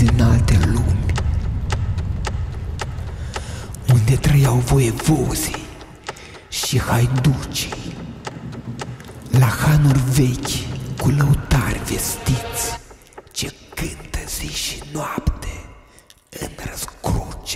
vezi în alte lumi, unde trăiau voievozii și haiducii, la hanuri vechi cu lăutari vestiți, ce cântă zi și noapte în răscruce.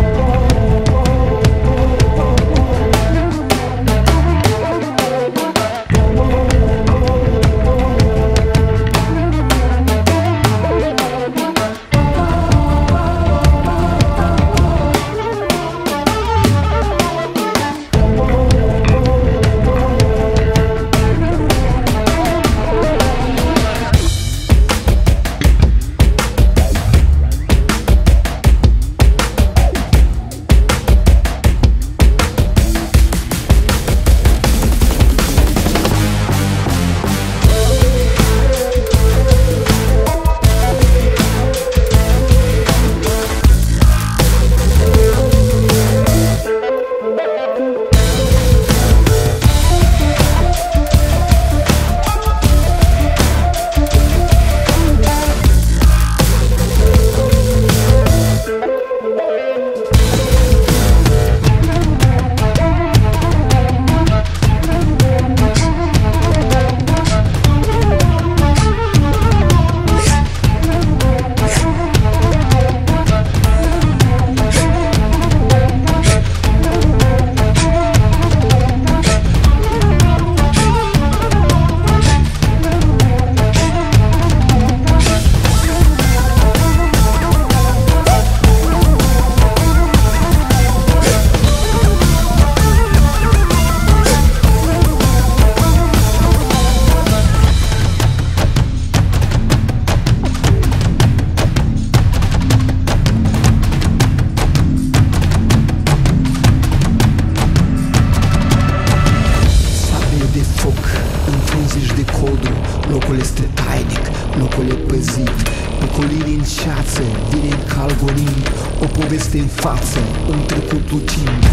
Locul este tainic, locul e păzit. Pe colini în ceață, vine în calgonin, o poveste în față, un trecut lucind.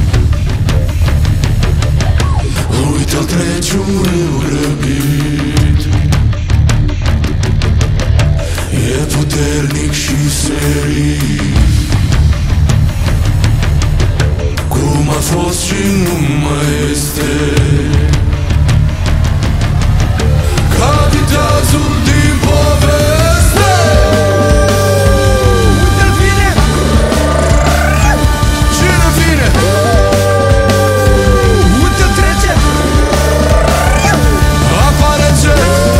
Uite-l trece un râu răbit, e puternic și serit, cum a fost și nu mai este. Capitazul din poveste. Uite-l vine! Cine vine? Uite-l trece! Apare ce?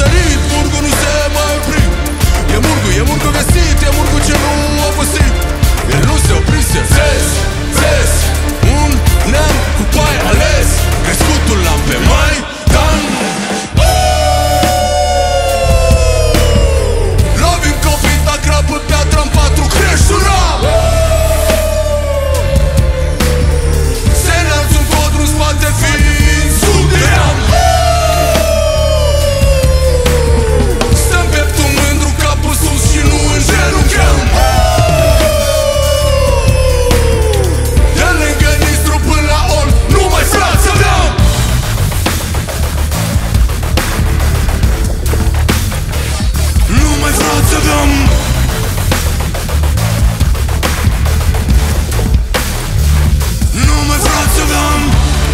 sărit, Murgu nu se mai opri. E Murgu găsit, e Murgu ce nu a păsit. El nu se oprise, zes, un neam cu pai ales, crescutul l-am pe Maidan. Lovim copii, da grabă piatra-n patru creștura. Se înalți un codru în spate fiind sudeam. Stăm pieptul mândru, capul sus și nu îngenuncheam. De lângă Nistru până la Ol, numai frați aveam. Numai frați aveam. Numai frați aveam.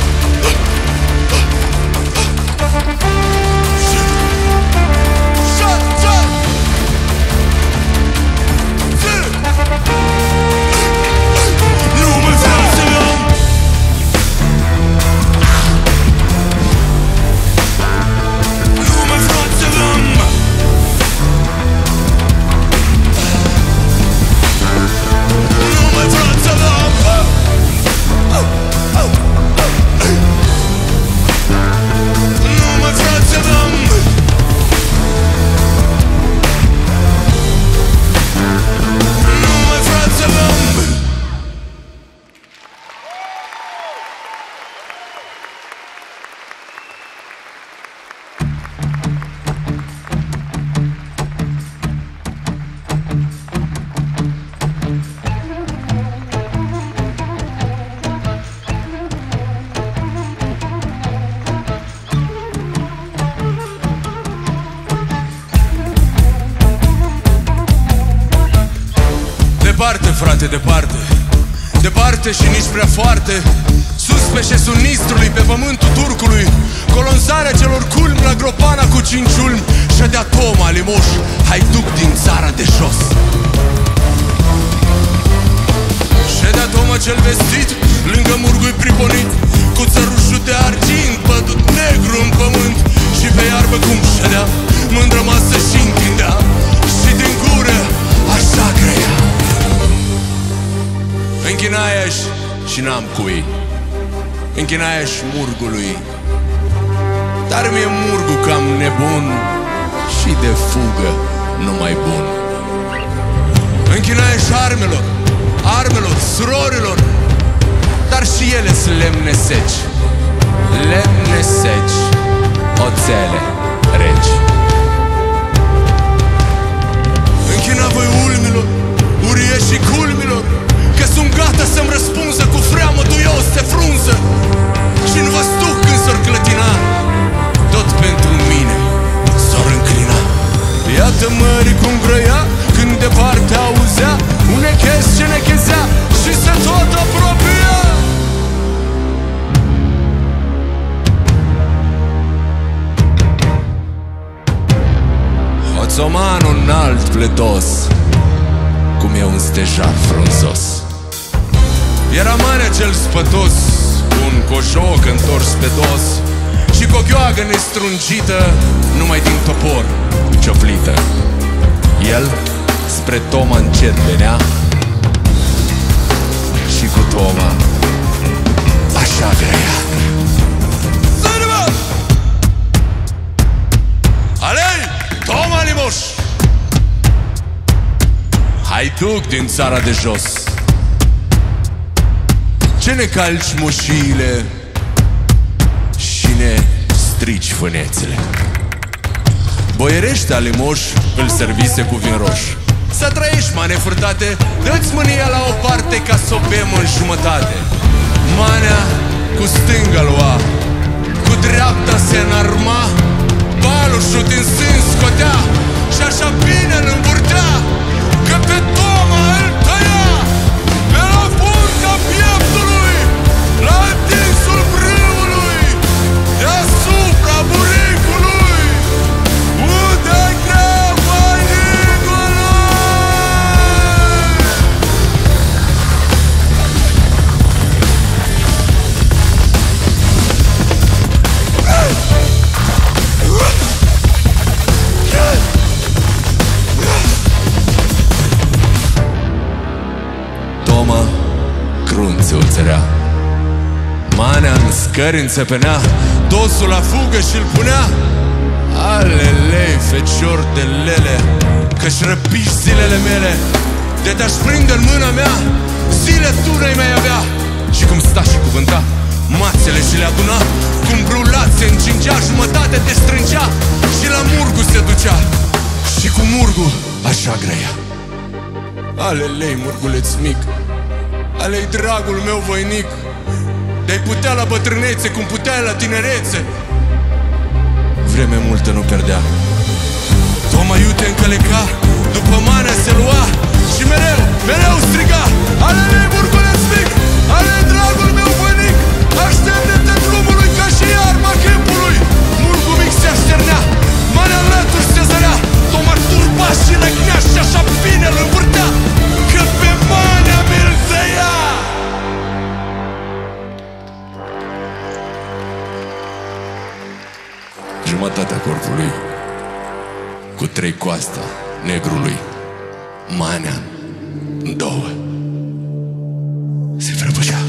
Numai frați aveam. Numai frați aveam. Numai frați aveam. Numai frați aveam. Numai frați aveam. Departe, frate, departe, departe și nici prea foarte, sus pe șesul Nistrului, pe pământul turcului, colonzarea celor culmi la Gropana cu 5 ulmi, ședea Toma Limoș, haiduc din țara de jos. Ședea Toma cel vestit, lângă Murgu-i priponit, cu țărușul de argint bătut negru în pământ. Și pe iarbă cum ședea, mândră masă și întindea, și din gură așa grăia. Închinaia-și și n-am cui, închinaia-și Murgului. Dar mi-e Murgu cam nebun și de fugă numai bun. Închinaia-și armelor, surorilor, dar și ele sunt lemne seci, oțele reci. Închina voi ulmilor, uriașii culmilor, că sunt gata să-mi răspunză cu freamă duios de frunză. Și-n văstuc când s-or clătina, tot pentru mine s-or înclina. Iată mării cum grăia, când departe auzea un echez ce nechezea și se tot apropia. Oțomanul înalt pletos, cum e un stejar frunzos. Era marea cel spătos, cu un cojoc întors pe dos și cu o gheoagă nestrungită, numai din topor cioflită. El spre Toma încet venea și cu Toma așa grăia. Alei, Toma Limoș, haiduc din țara de jos, ce ne calci moșiile și ne strici fânețele. Boierește Limoș îl servise cu vin roș. Să trăiești, mane furtate, dă-ți mânia la o parte ca s-o bem în jumătate. Manea cu stânga lua, cu dreapta se înarma, balușul din sân scotea și așa bine îl învârtea, că pe Toma îl tăia pe la burta pieptului, la dinsul brâului, deasupra buricului, unde greu vainicului. mișcări înțepenea, dosul la fugă și-l punea. Alelei, fecior de lele, că-și răpiși zilele mele. De te-aș prinde în mâna mea, zile tu n-ai mai avea. Și cum sta și cuvânta, mațele și le aduna, cum brulat se încingea, jumătate te strângea și la murgu se ducea. Și cu murgu așa grăia. Alelei, murguleț mic, alei dragul meu voinic, de-ai putea la bătrânețe cum puteai la tinerețe. Vreme multă nu pierdea, Toma iute încăleca, după manea se lua și mereu, mereu striga: alelei, murguleț mic, alei dragul meu voinic, aștept-te drumului ca și arma câmpului. Murgu mic se așternea, manea lături se zărea, Toma turba și răgnea și așa bine îl învârtea, că pe manea mi-l tăia. Jumătatea corpului, cu 3 coasta negrului, manea în 2 se prăbușea.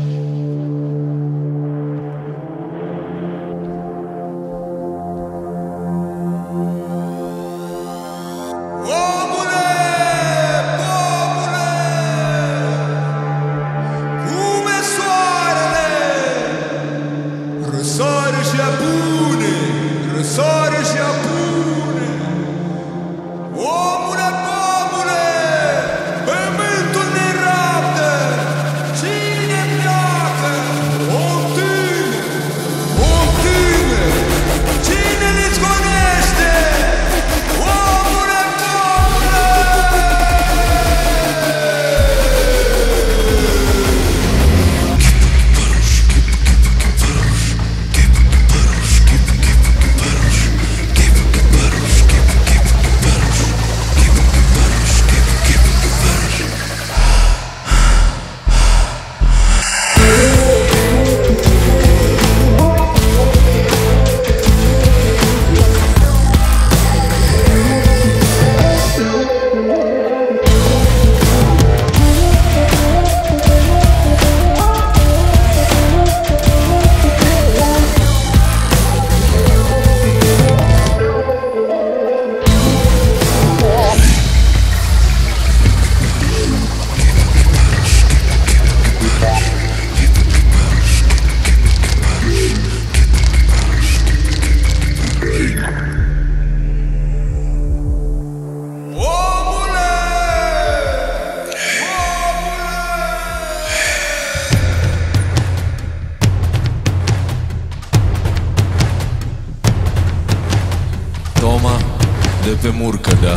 De pe mur cădea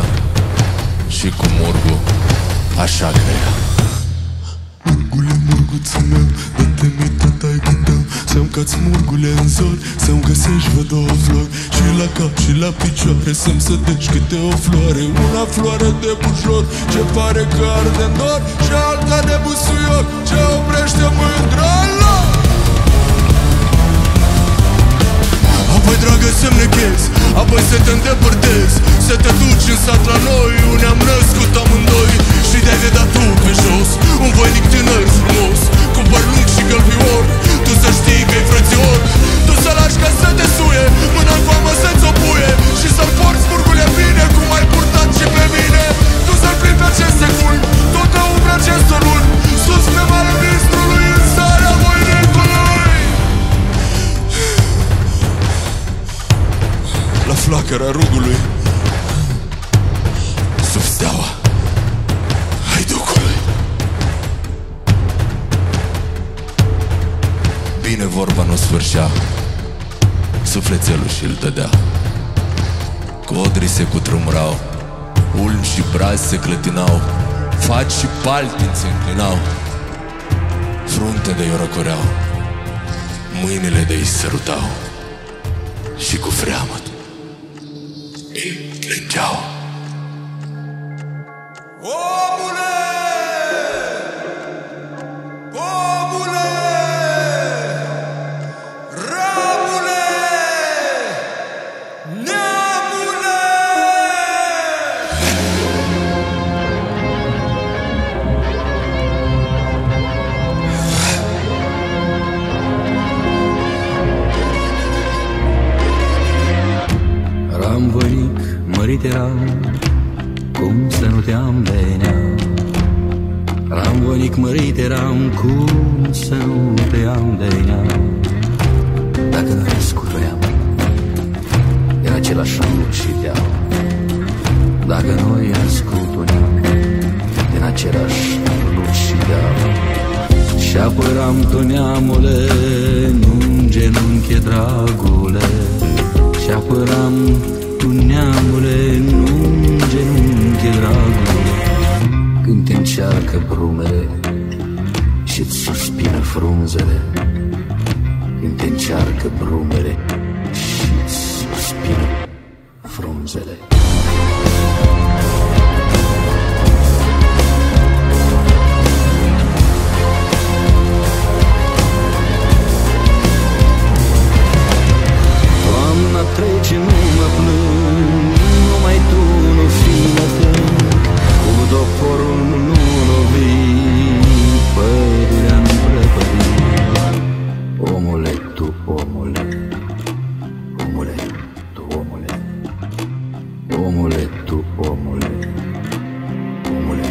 și cu murgu așa grăia. Murgule, murguțul meu, dă-te mi tătaică tău, să-mi cați murgule în zori, să-mi găsești vă 2 flori, și la cap și la picioare, să-mi sădești câte o floare. Una floare de bujor, ce pare că arde în dor, și alta de busuioc, ce oprește mândra lor. Apoi, dragă, să-mi nechezi, apoi să te îndepărtezi, să te duci în sat la noi, unde am născut amândoi. Și de-ai vedea tu pe jos un voinic tânăr frumos, cu păr lung și gălbior. Tu să știi că-i frățior, tu să lași ca să te suie, mâna în famă să-ți o puie, și să-l porți murgule bine, cum ai purtat și pe mine. Tu să-l plimbi pe aceste cui, toată umbra acestor luni, sus pe mare ministrului, în starea voinicului. La flacăra rugului, sub steaua haiducului. Bine vorba nu sfârșea, sufletelul și-l dădea. Codrii se cutrumurau, ulmi și brazi se clătinau, faci și paltini se înclinau, frunte de-i răcoreau, mâinile de-i sărutau, și cu freamăt îi plângeau. Omule! Omule! Ramule! Neamule! Ramvoinic mărit eram, cum să nu te-am venea. Ramvoinic mărit eram, cum să nu te-am venea. Dacă nu răscurveam din același rând și deal, dacă noi ascultuneam din același lut și deal, și apăram tu, neamule, nu-n genunchi, dragule, și apăram tu, neamule, nu-n genunchi, dragule, când te încearcă brumele și-ți suspină frunzele, când te încearcă brumele și-ți suspină frunzele. Toamna trece, nu mă plâng, numai tu nu fi mătân, cu doporul nu lovi, pădurea-n prăpădi. Omule, tu, omule, omule, tu, omule, omule, tu, omule, omule.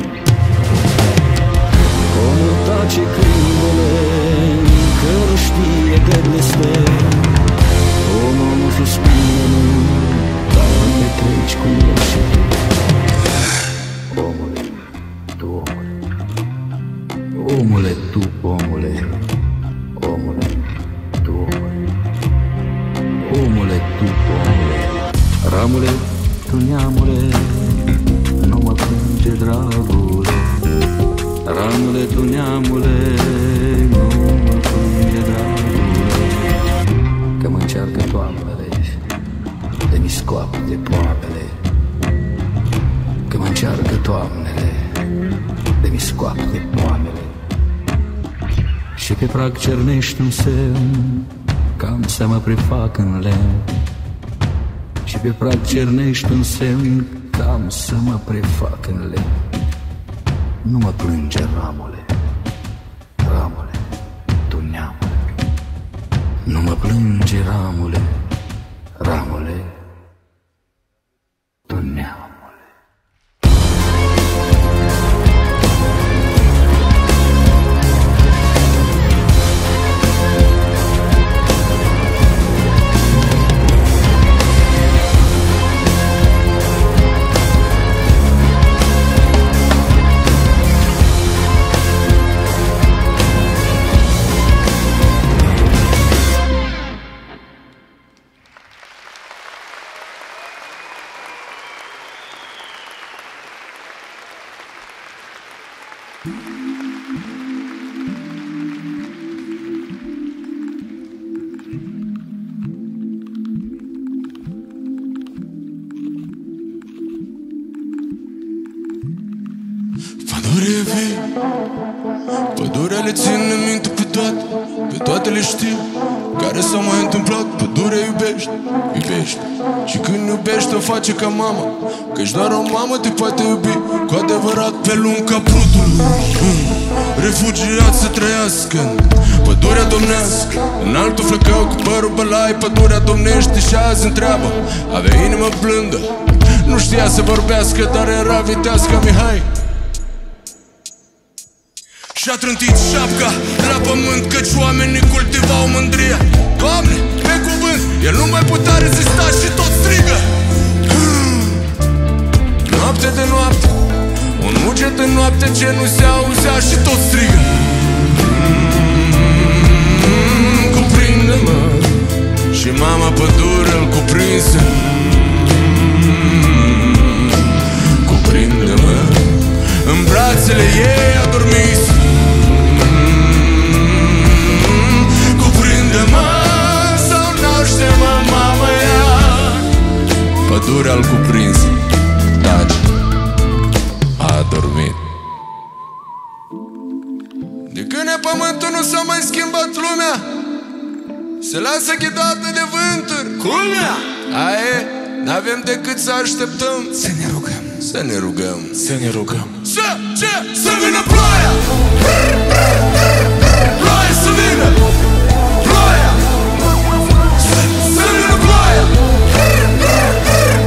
Omul tace câinele, că nu știe că blestem. Omul nu suspină, dar te treci cu el și tu. Omule, tu, omule, omule, tu, omule, omule, tu, omule, omule, tu, omule. Ramule, tu, neamule, nu mă plânge, dragule. Ramule, tu, neamule, nu mă plânge, dragule, că mă încearcă toamnele de mi scoapă de poamele, că mă încearcă toamnele de mi scoapă de poamele. Și pe prag cernești un semn, cam să mă prefac în lemn. Și pe prag cernești un semn, cam să mă prefac în lemn. Nu mă plânge, ramule, ramule, tu, neamule, nu mă plânge, ramule, ramule, tu, neamule. Pădurea vii, pădurea le ține minte pe toate le știu, care s-au mai întâmplat. Pădurea iubește, iubește, și când iubește o face ca mama, căci doar o mamă te poate iubi cu adevărat pe lung ca prutul. Refugiat să trăiască pădurea domnească, în altul flăcău cu părul bălai. Pădurea domnește și azi întreabă, avea inimă blândă, nu știa să vorbească, dar era vitească Mihai. Și-a trântit șapca la pământ, căci oamenii cultivau mândria. Doamne, pe cuvânt, el nu mai putea rezista și tot strigă. Noapte de noapte, un muget în noapte ce nu se auzea și tot strigă. Cuprinde-mă, și mama pădure îl cuprinse. Cuprinde-mă, în brațele ei adormise. Cuprinde-mă, sau naște-mă, mama ea. Pădurea-l cuprinse, taci, a adormit. De când e pământul nu s-a mai schimbat lumea, se lasă ghidată de vânturi. Culmea! Aie, n-avem decât să așteptăm. Să ne rugăm, să ne rugăm, să ne rugăm. Să vină ploaia! Ploaia să vină! Ploaia! Să vină ploaia!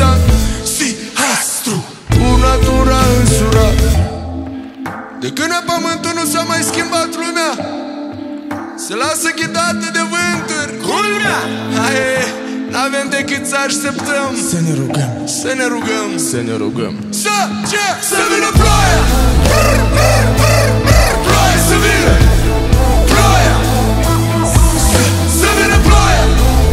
San Si Astru Cu natura însurată. De când pământul nu s-a mai schimbat lumea, se lasă ghidată de vânturi. Culmea! Hai, n-avem decât să așteptăm. Să ne rugăm, să ne rugăm, să ne rugăm. Să vină ploaia! Ploaia să vină! Ploaia! Să vină ploaia!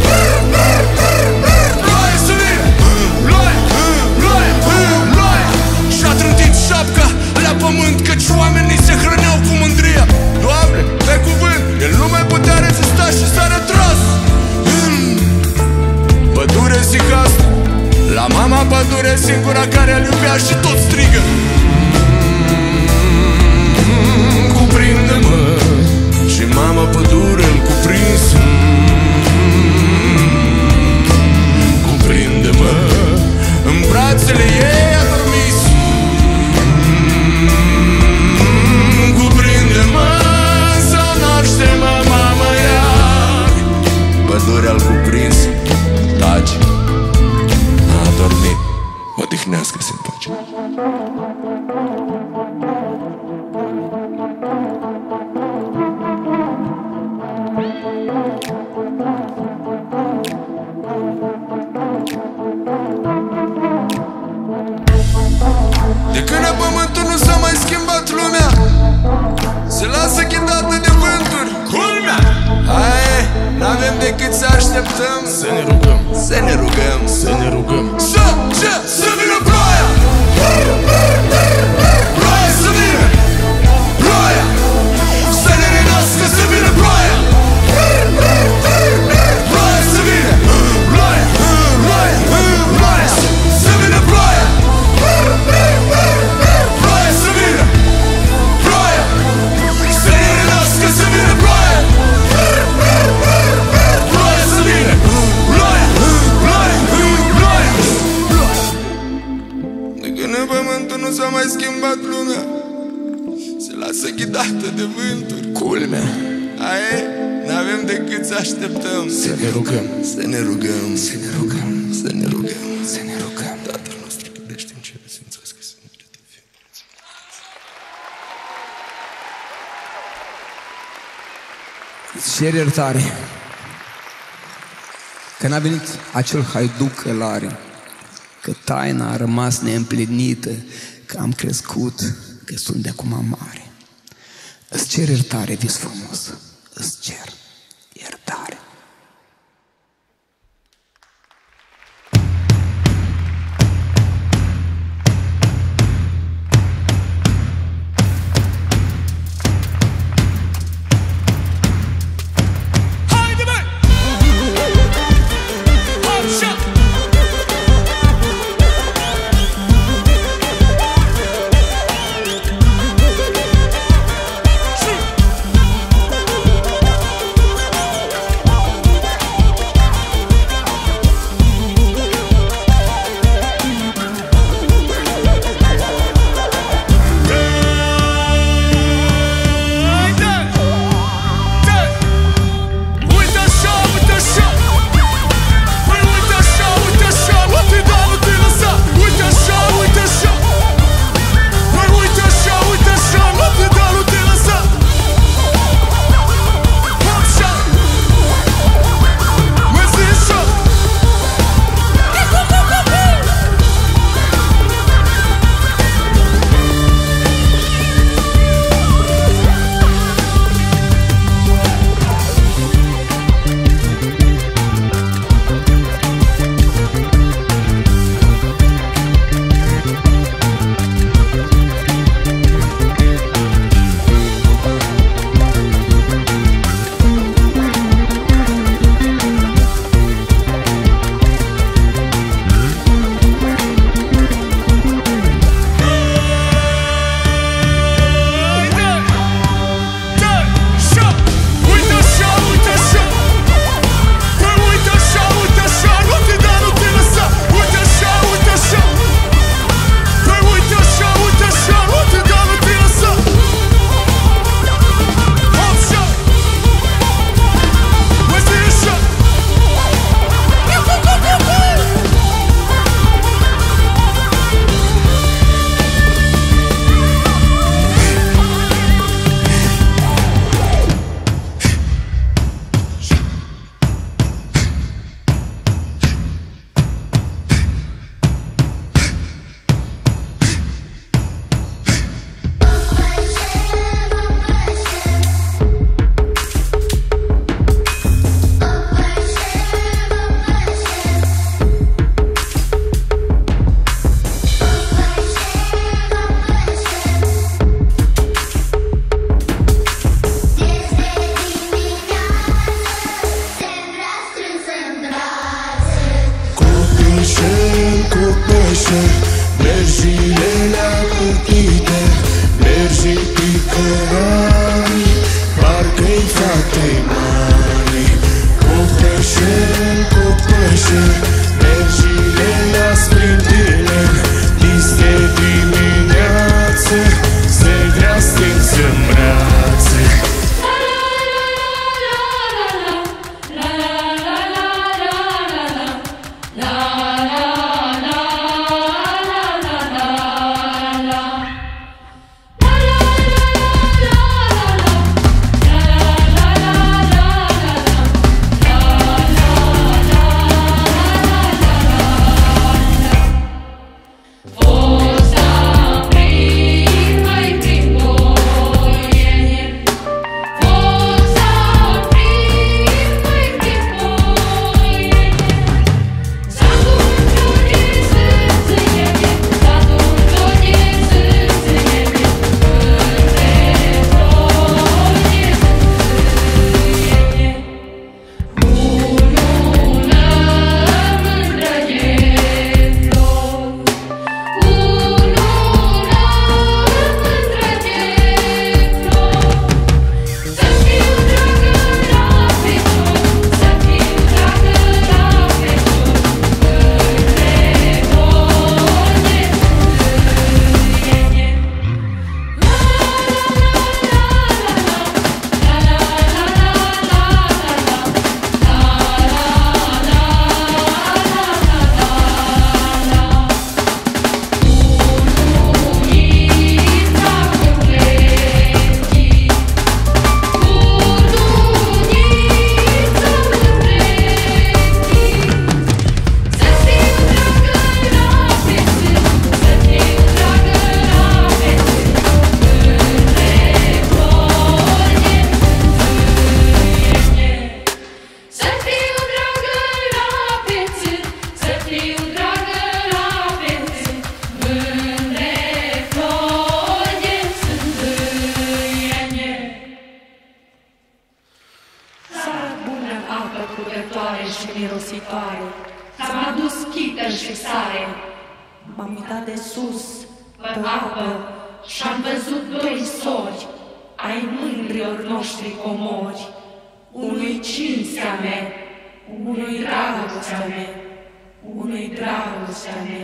Ploaia să vină! Ploaia! Ploaia! Ploaia! Și-a trântit șapca la pământ, căci oamenii se hrăneau cu mândria. Doamne, pe cuvânt, el nu mai putea rezista și s-a retras pădure zicastă, la mama pădure, singura care îl iubea și tot strigă: cuprinde-mă. Și mama pădure îl cuprins. Cuprinde-mă. În brațele ei a dormit. Cuprinde-mă, să naște-mă, mamă, iar. Pădurea-l cuprins, taci, a dormit. Odihnească-se în pace. De când pământul nu s-a mai schimbat lumea, se lasă ghidată de vânturi. Culmea! Hai, n-avem decât să așteptăm. Să ne rugăm, să ne rugăm, să ne rugăm. Să vină ploaia! Ploaia să vină! Ploaia! Să ne renască, să vină ploaia! Ploaia să vină! Ploaia! Ploaia! Ploaia! Să vină ploaia! Ploaia să vină! Ploaia! Să ne renască, să vină ploaia! Ploaia să vină! Ploaia! Ploaia! Ploaia! De când pământul nu s-a mai schimbat lumea, se lasă ghidată de vânturi. Culmea! Hai, n-avem decât să așteptăm. Să ne rugăm, să ne rugăm, să ne rugăm, să ne rugăm, să ne rugăm. Tatăl nostru gândește în cer, sfințească-se numele Tău. Îți cer iertare că n-a venit acel haiduc călare, că taina a rămas neîmplinită, că am crescut, că sunt de acum mare. Îți cer iertare, vis frumos, îți cer iertare. pășe, berjile le-a cutite, berjii picărani, parcă-i fratei mari. Cu pășe, berjile le-a sprintile, este dimineață, se vrea stins în brațe. mirositoare, ți-am adus chită și sare. M-am uitat de sus, pe apă, și-am văzut doi sori, ai mândrilor noștri comori. Unui cinstea mea, unui dragostea mea, unui dragostea mea.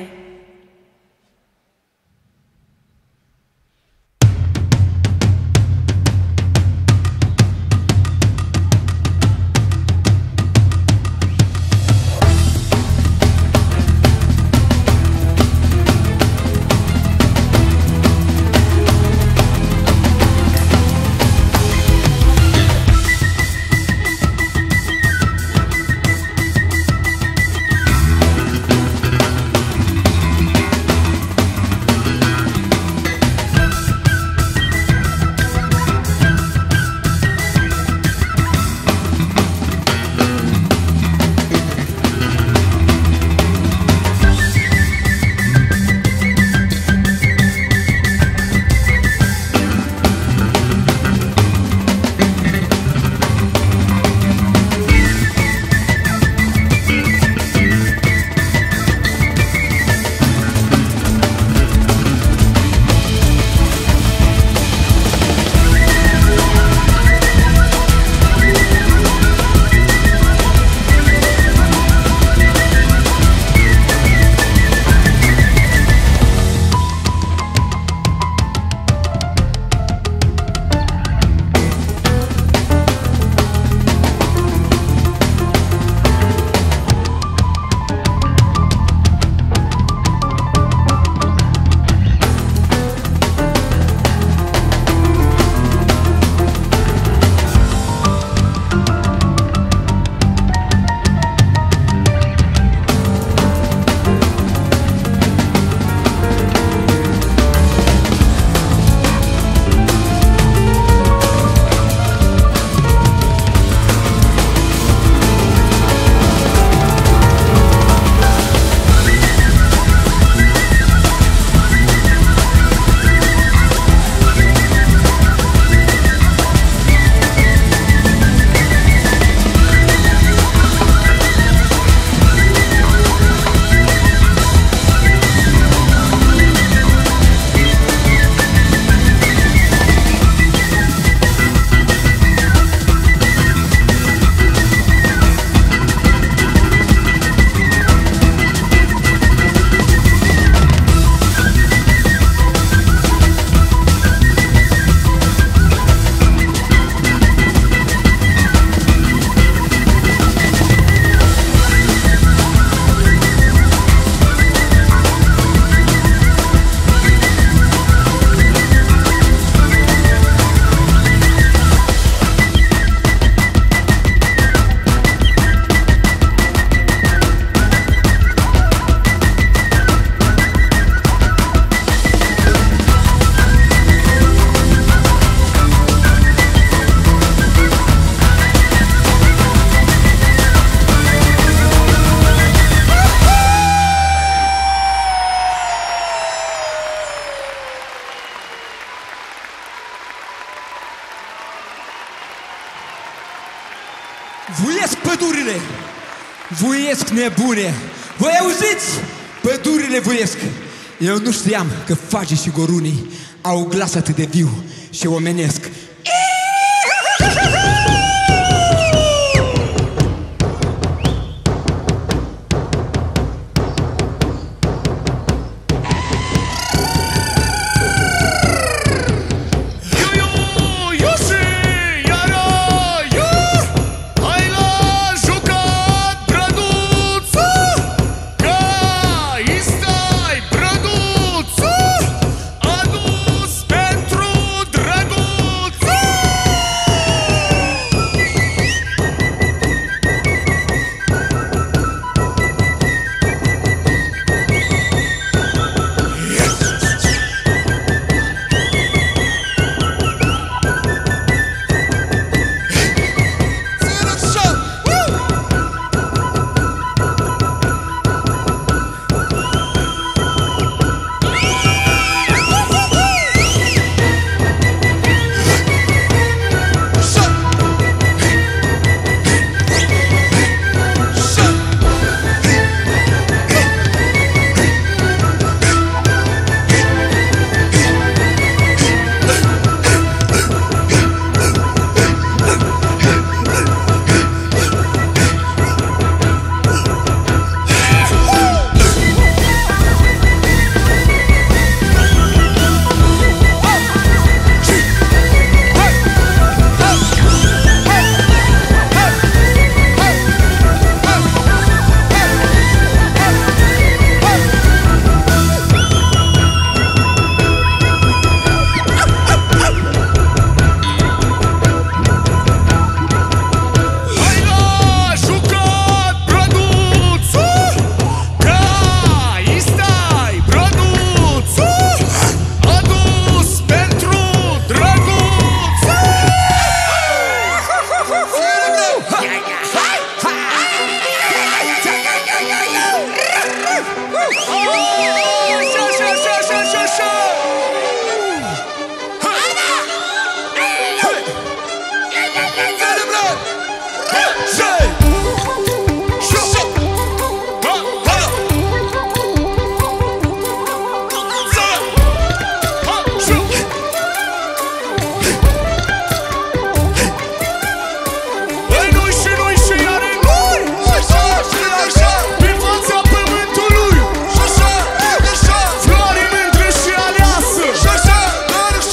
Vuiesc pădurile, vuiesc nebune. Voi auziți? Pădurile vuiesc. Eu nu știam că fagii și gorunii au glas atât de viu și omenesc.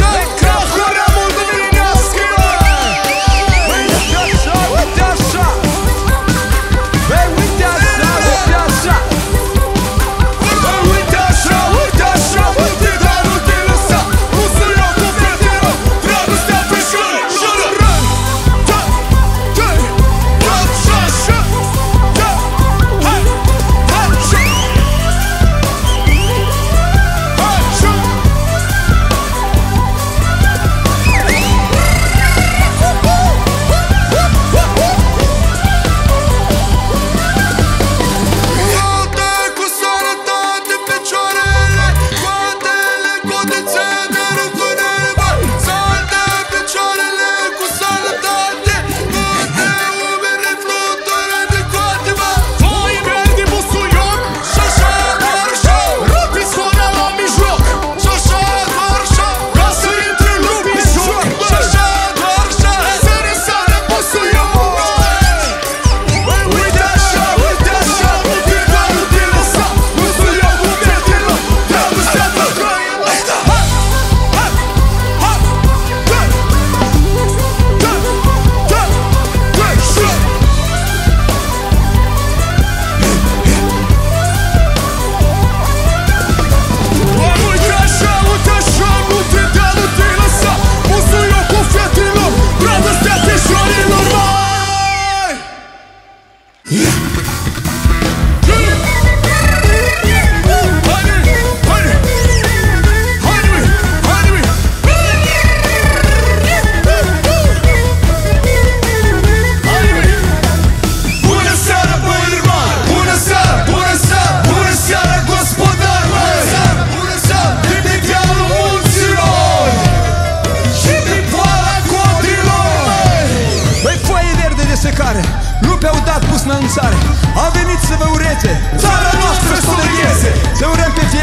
Uite așa,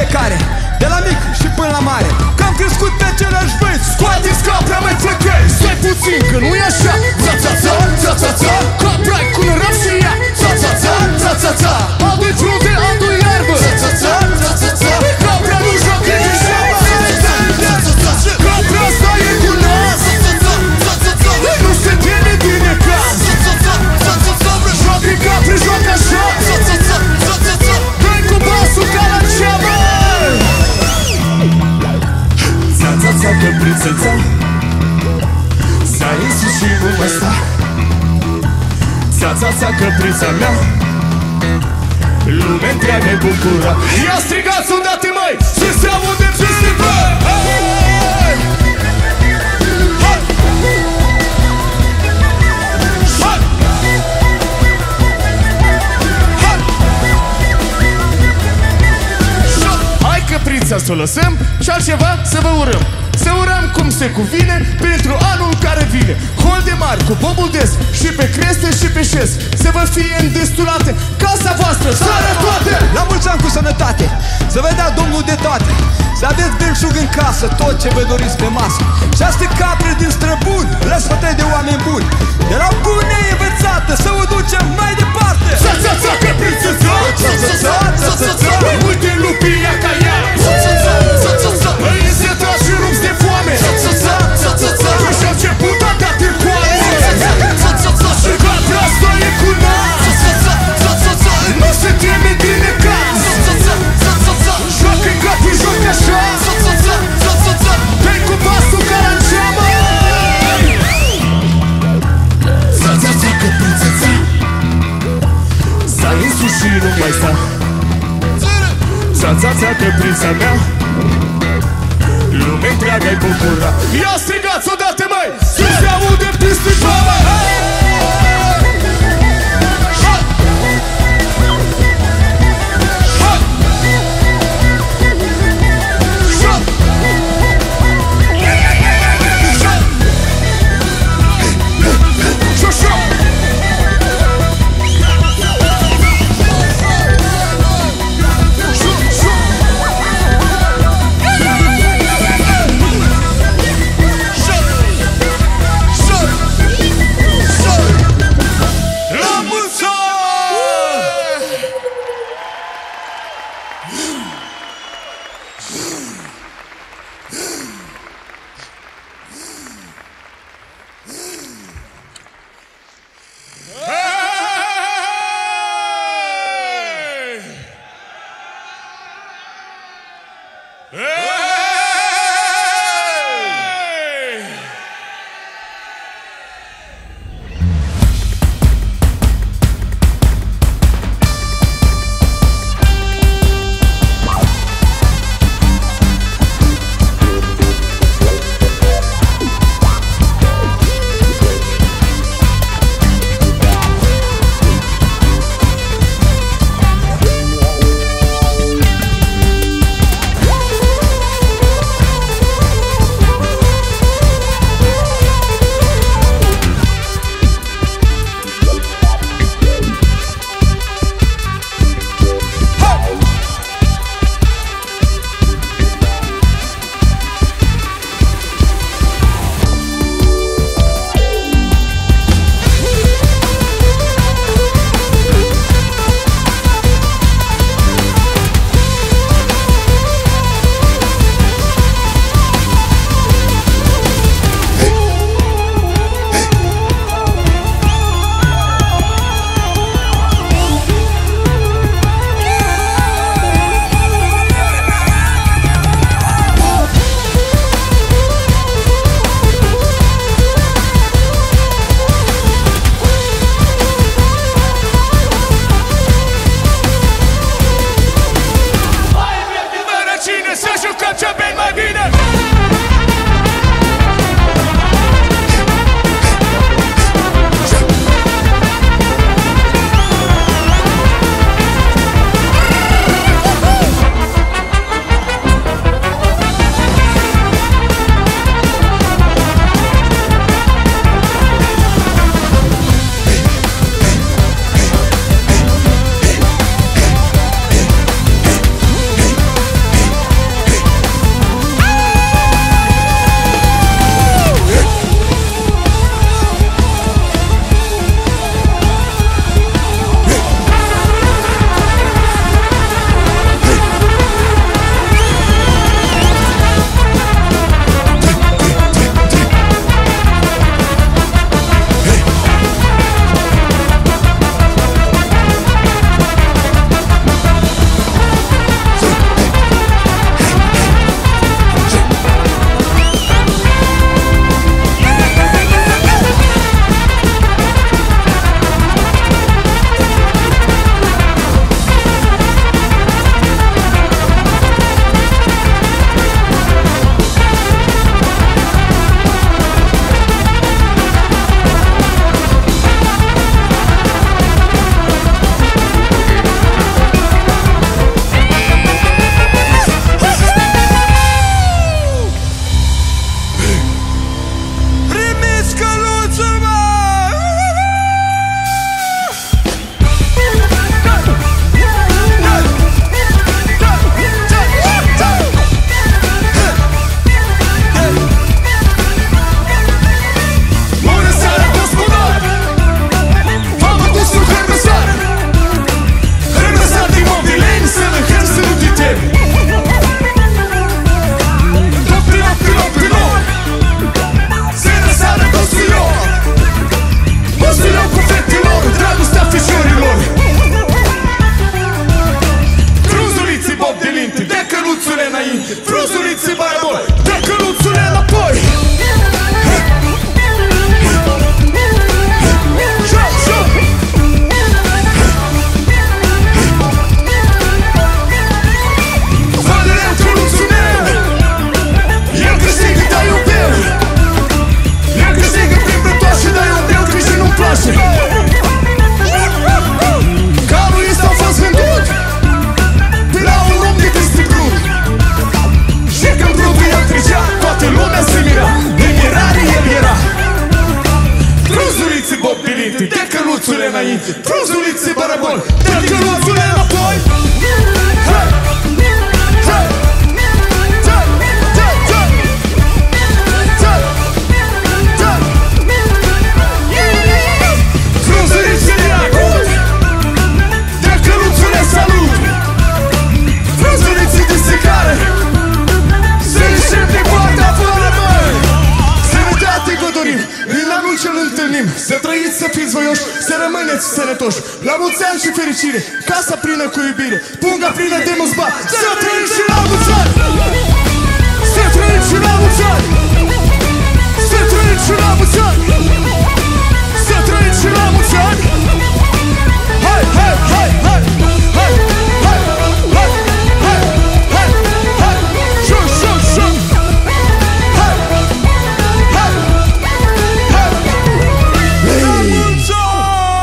fiecare, de la mic și până la mare, că am crescut pe același băieți. Scoateți capra, mai flăcăi, stai puțin că nu-i așa. Ța-ța-ța, ța-ța-ța, capra-i cu un rap și ea. Ța-ța-ța, ța-ța-ța, adu-i frunte, adu-i iarbă. Ța-ța-ța, ța-ța-ța, capra nu joacă nici seama. Capra asta e cu nas. Nu se teme din ecran. Joacă capri, joacă așa. Dă-i cu basul ca la ceamă. Ța-ța-ța, căpriță-ța, s-a insus și nu mai sta. Ța-ța-ța, căprița mea, lumea întreagă-i bucura. Ia strigați odată, măi, să se aude peste voi. Hai! Hai! Hai! Hai căprița să o lăsăm și altceva să vă urăm. Să urăm cum se cuvine pentru anul care vine. Holde mari cu bobul-des și pe creste și pe șes. Să vă fie îndestulate casa voastră, țara toate. La mulți ani cu sănătate, să vă dea Domnul de toate. Să aveți belșug în casă, tot ce vă doriți pe masă. Și astea capre din străbuni, răsfătăi de oameni buni. De la bune învățată, să o ducem mai departe. Ța-ța-ța, căpriță-ța, ța-ța-ța, ța-ța-ța, uite lupia ca ea. Ța-ța-ța, ța-ța-ța, îi însetați și rupți de foame. Ța-ța-ța, ța-ța-ța, și-a început a da târcoare. Ța-ța-ța, și capra asta e cu nas. Ța-ța-ța, nu se teme din necaz. Ța-ța-ța, joacă-i capri, joacă așa. Ța-ța-ța, dă-i cu basul ca la ceamă. Ța-ța-ța, căpriță-ța, s-a insus și nu mai sta. Ța-ța-ța, căprița mea, lumea întreagă-i bucura. Ia strigați odată, măi, să se aude peste toamă. băieți sănătoși, la mulți ani și fericire, casa plină cu iubire, punga plină de mulți bani. Să trăiți și la mulți ani! Să trăiți și la mulți ani! Să trăiți și la mulți ani! Să trăiți și la mulți ani! Hai, hai, hai, hai! Hai, hai, hai, hai, hai, hai! Șun, șun, șun! Hai, hai, hai! La mulți ani!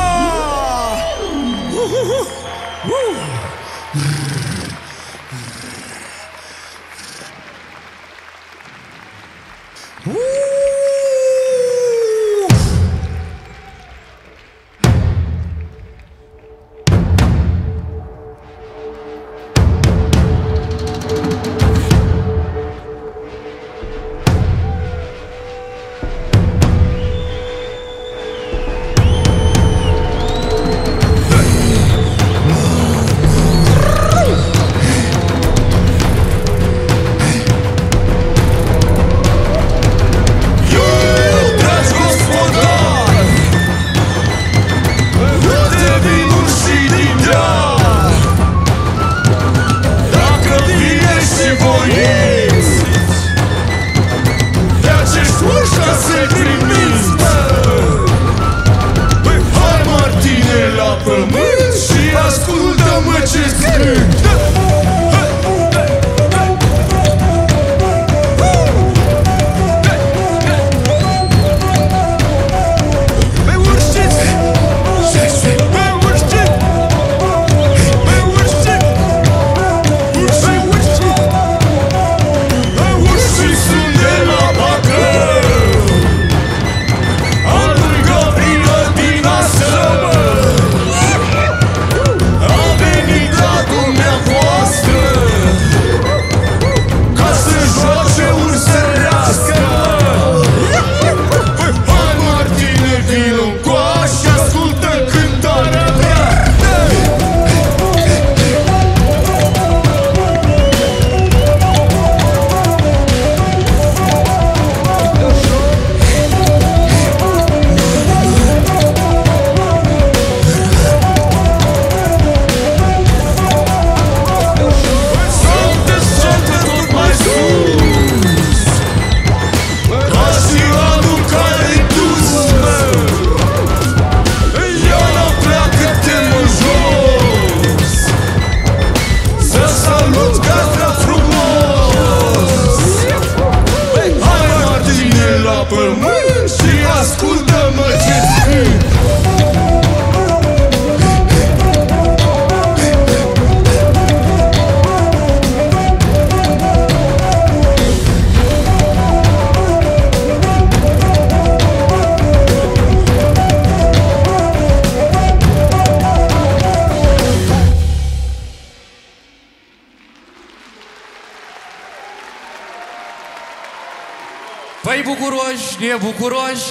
Păi bucuroși, nebucuroși,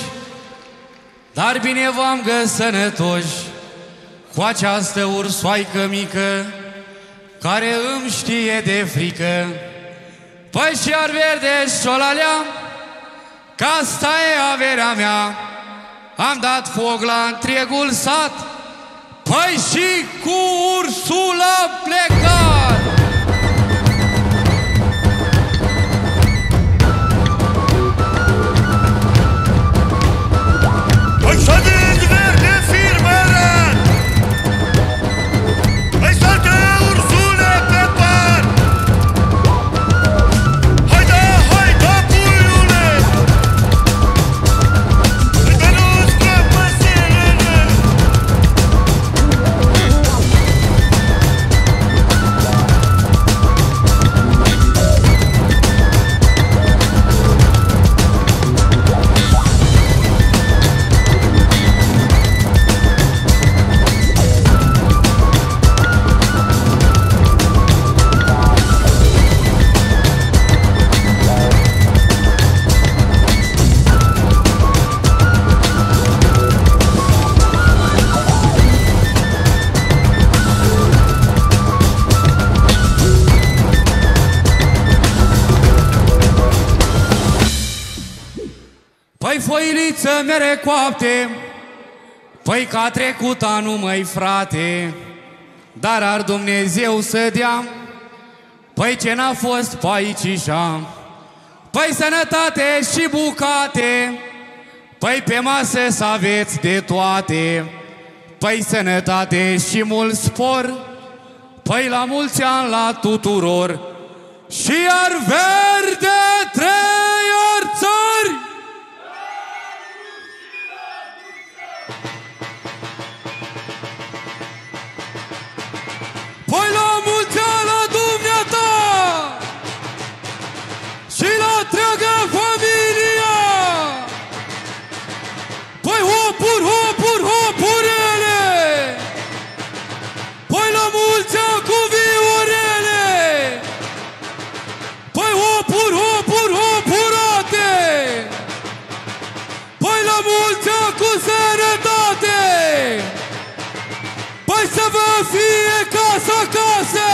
dar bine v-am găsit sănătoși, cu această ursoaică mică, care îmi știe de frică. Păi și ar verde șolalea, că asta e averea mea, am dat foc la întregul sat, păi și cu ursul am plecat. Păi să dând verde firmele, păi saltă ursule pe par. Haida, haida puiule, păi să nu scrapă selele. Păi foiliță mere coapte, Păi că a trecut anul, măi frate, dar ar Dumnezeu să dea. Păi ce n-a fost pe aici-și-a. Păi sănătate și bucate, păi pe masă să aveți de toate. Păi sănătate și mult spor, păi la mulți ani la tuturor. Și iar verde 3 ori țări. Păi la mulți ani la dumneata și la întreaga familia. Păi hopuri, hopuri, hopurele. Păi la mulți ani cu viorele. Păi hopuri, hopuri, hopurate. Păi la mulți ani cu sănătate. Păi să vă fie casă, casă.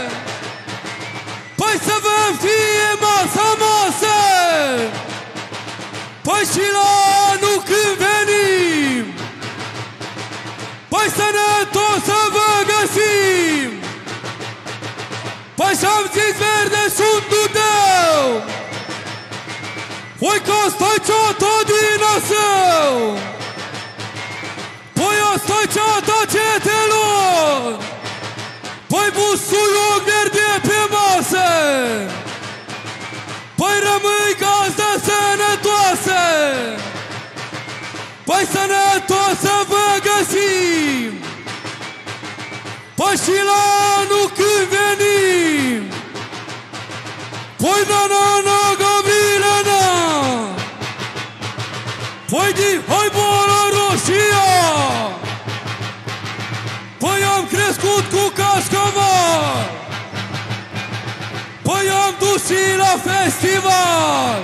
Păi să vă fie masă, masă. Păi și la anul când venim, păi sănătos să vă găsim. Păi și-am zis verde sunt Dumnezeu, păi că ăsta-i ceata din asău. Păi ăsta-i ceata cetelor, păi busuioc verde pe masă. Păi rămâi gazdă sănătoasă, păi sănătoasă vă găsim. Păi și la anul când venim, păi na-na-na Gavrilena, păi din hai boala roșia. Păi am crescut cu cașcaval, păi am dus și la festival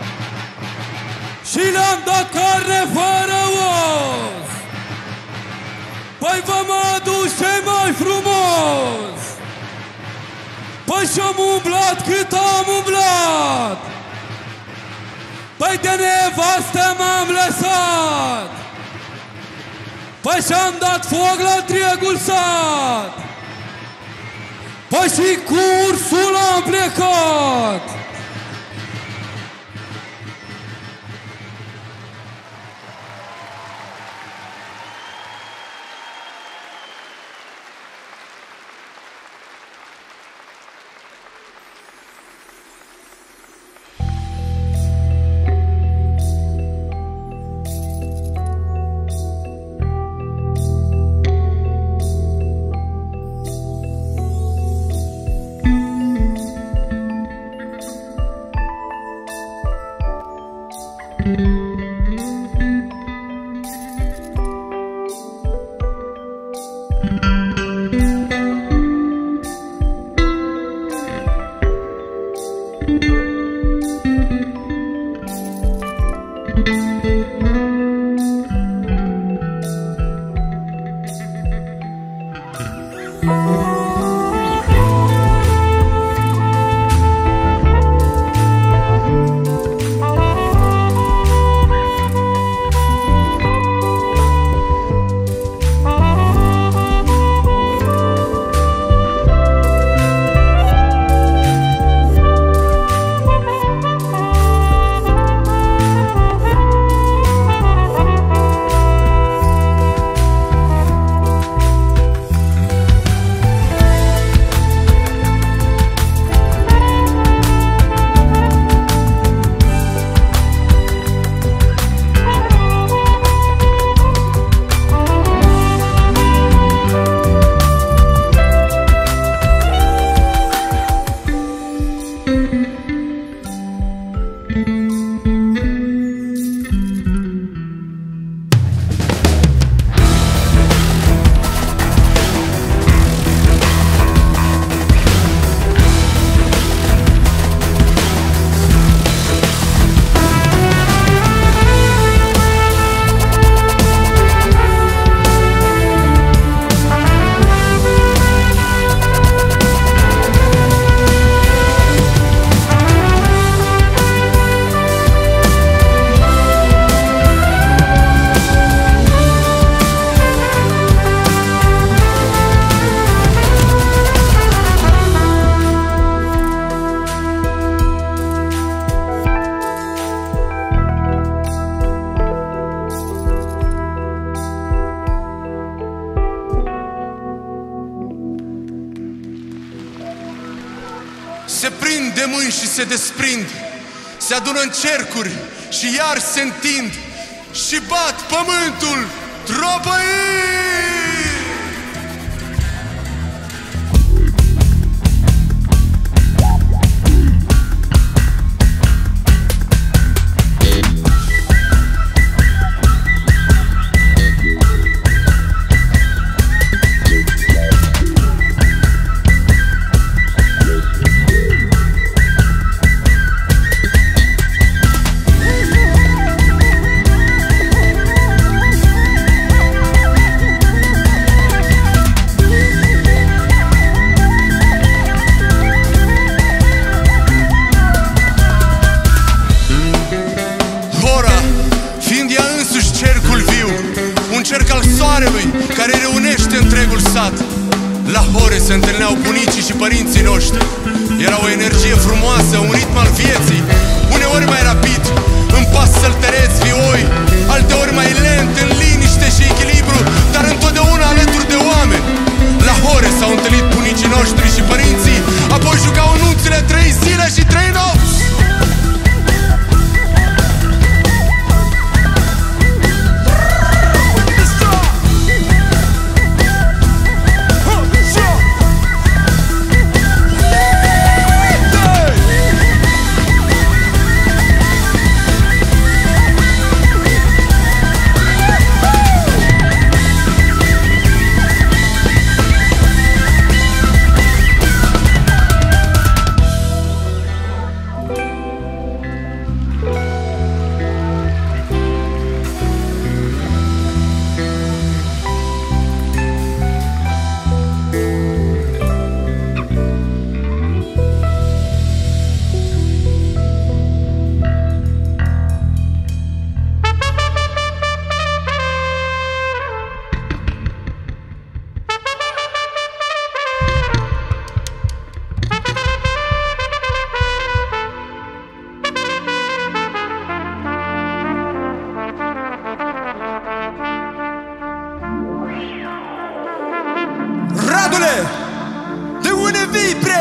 și le-am dat carne fără os. Păi v-am adus cei mai frumos. Păi și-am umblat cât am umblat, păi de nevastă m-am lăsat. Păi și-am dat foc la întregul sat, păi și cu ursul am plecat. se prind de mâini și se desprind, se adună în cercuri și iar se întind și bat pământul tropăit. Care reunește întregul sat. La Hore se întâlneau bunicii și părinții noștri. Era o energie frumoasă, un ritm al vieții, uneori mai rapid, în pas săltăreți, vioi, alteori mai lent, în liniște și echilibru, dar întotdeauna alături de oameni. La Hore s-au întâlnit bunicii noștri și părinții, apoi jucau nunțile 3 zile și 3 nopți. Radule, de unde vii, bre?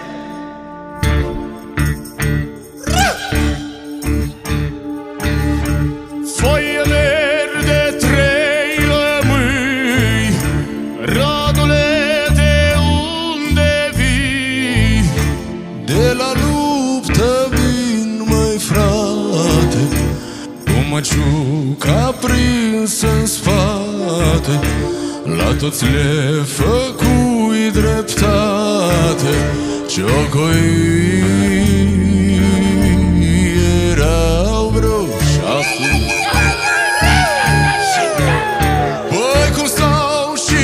Foaie verde, 3 lămâi, Radule, de unde vii? De la luptă vin, măi frate, cu măciuca prinsă în spate. La toți le făcui dreptate, ciocoi erau vreo 6. Păi cum stau și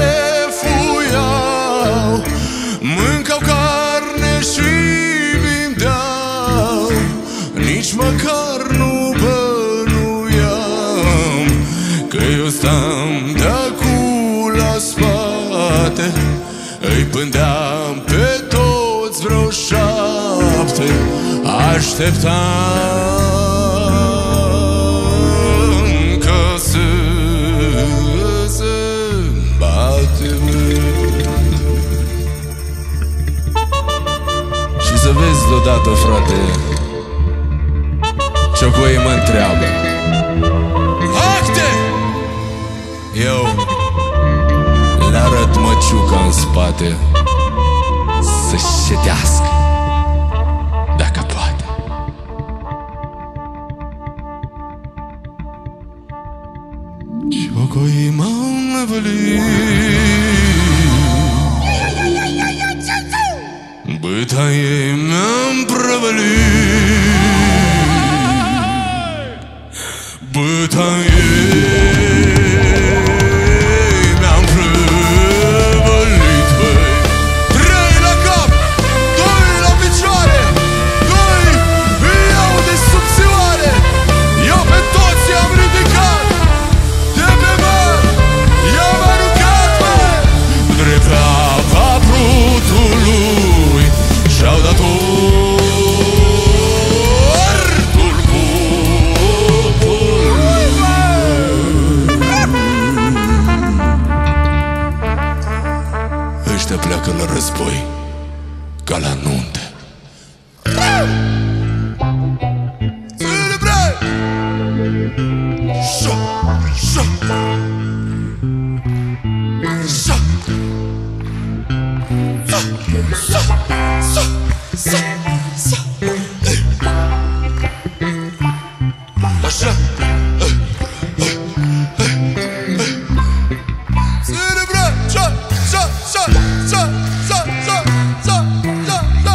chefuiau, mâncau carne și vindeau, nici măcar nu bănuiam că eu stam de-acum la spate. Îi pândeam pe toți vreo 7, așteptam că să bate. Și să vezi deodată, frate, Ciocoi mă întreabă: acte! Eu le-arăt măciuca în spate să-și ședească, dacă poate. Ciocoi m-au năvălit, bătaie mi-am prăvălit, bătaie Și-au dat Așa. Ține, bre! Șa, șa, șa, șa, șa, șa, șa, șa, șa.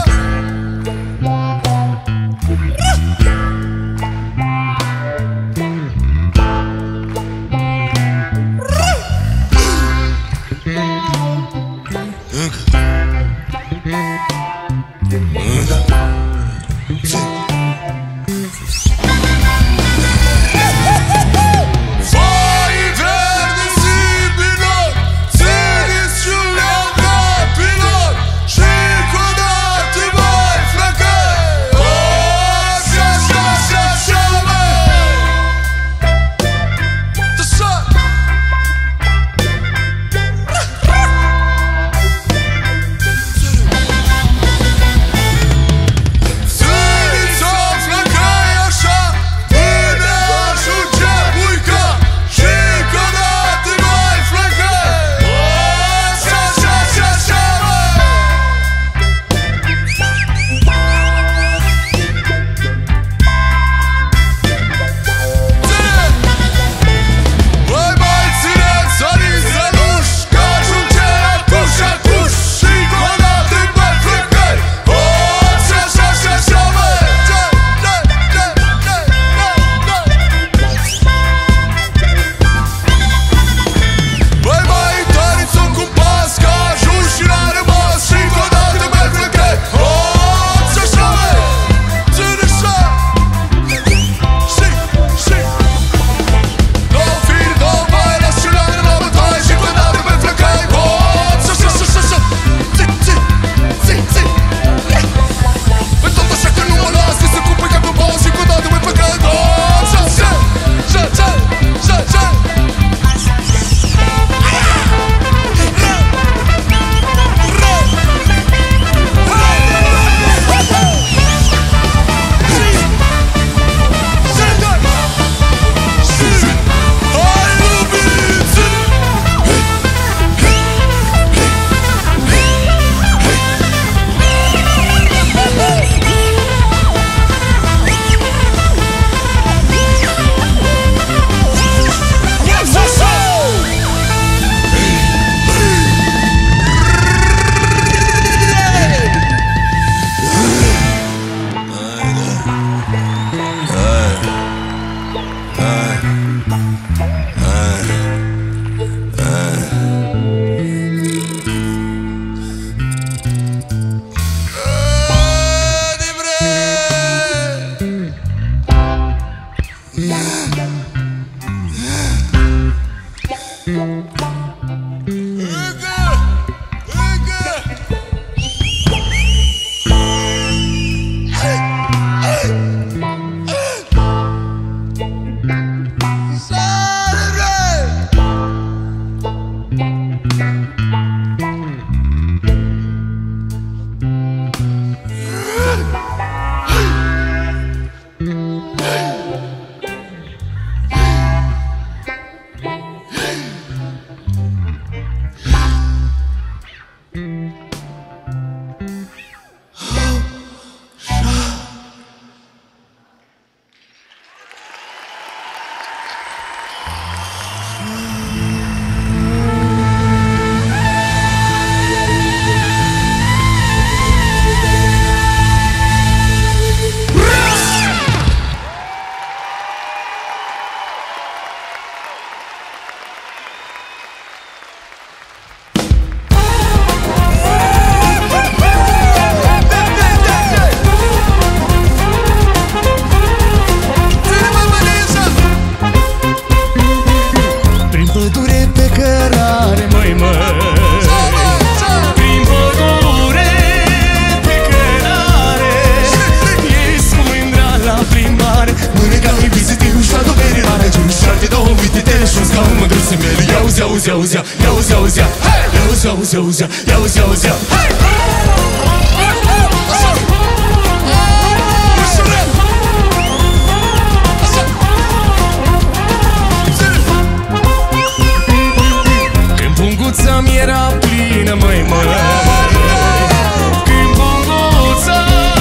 Când punguța mi era plină, măi, măi, când punguța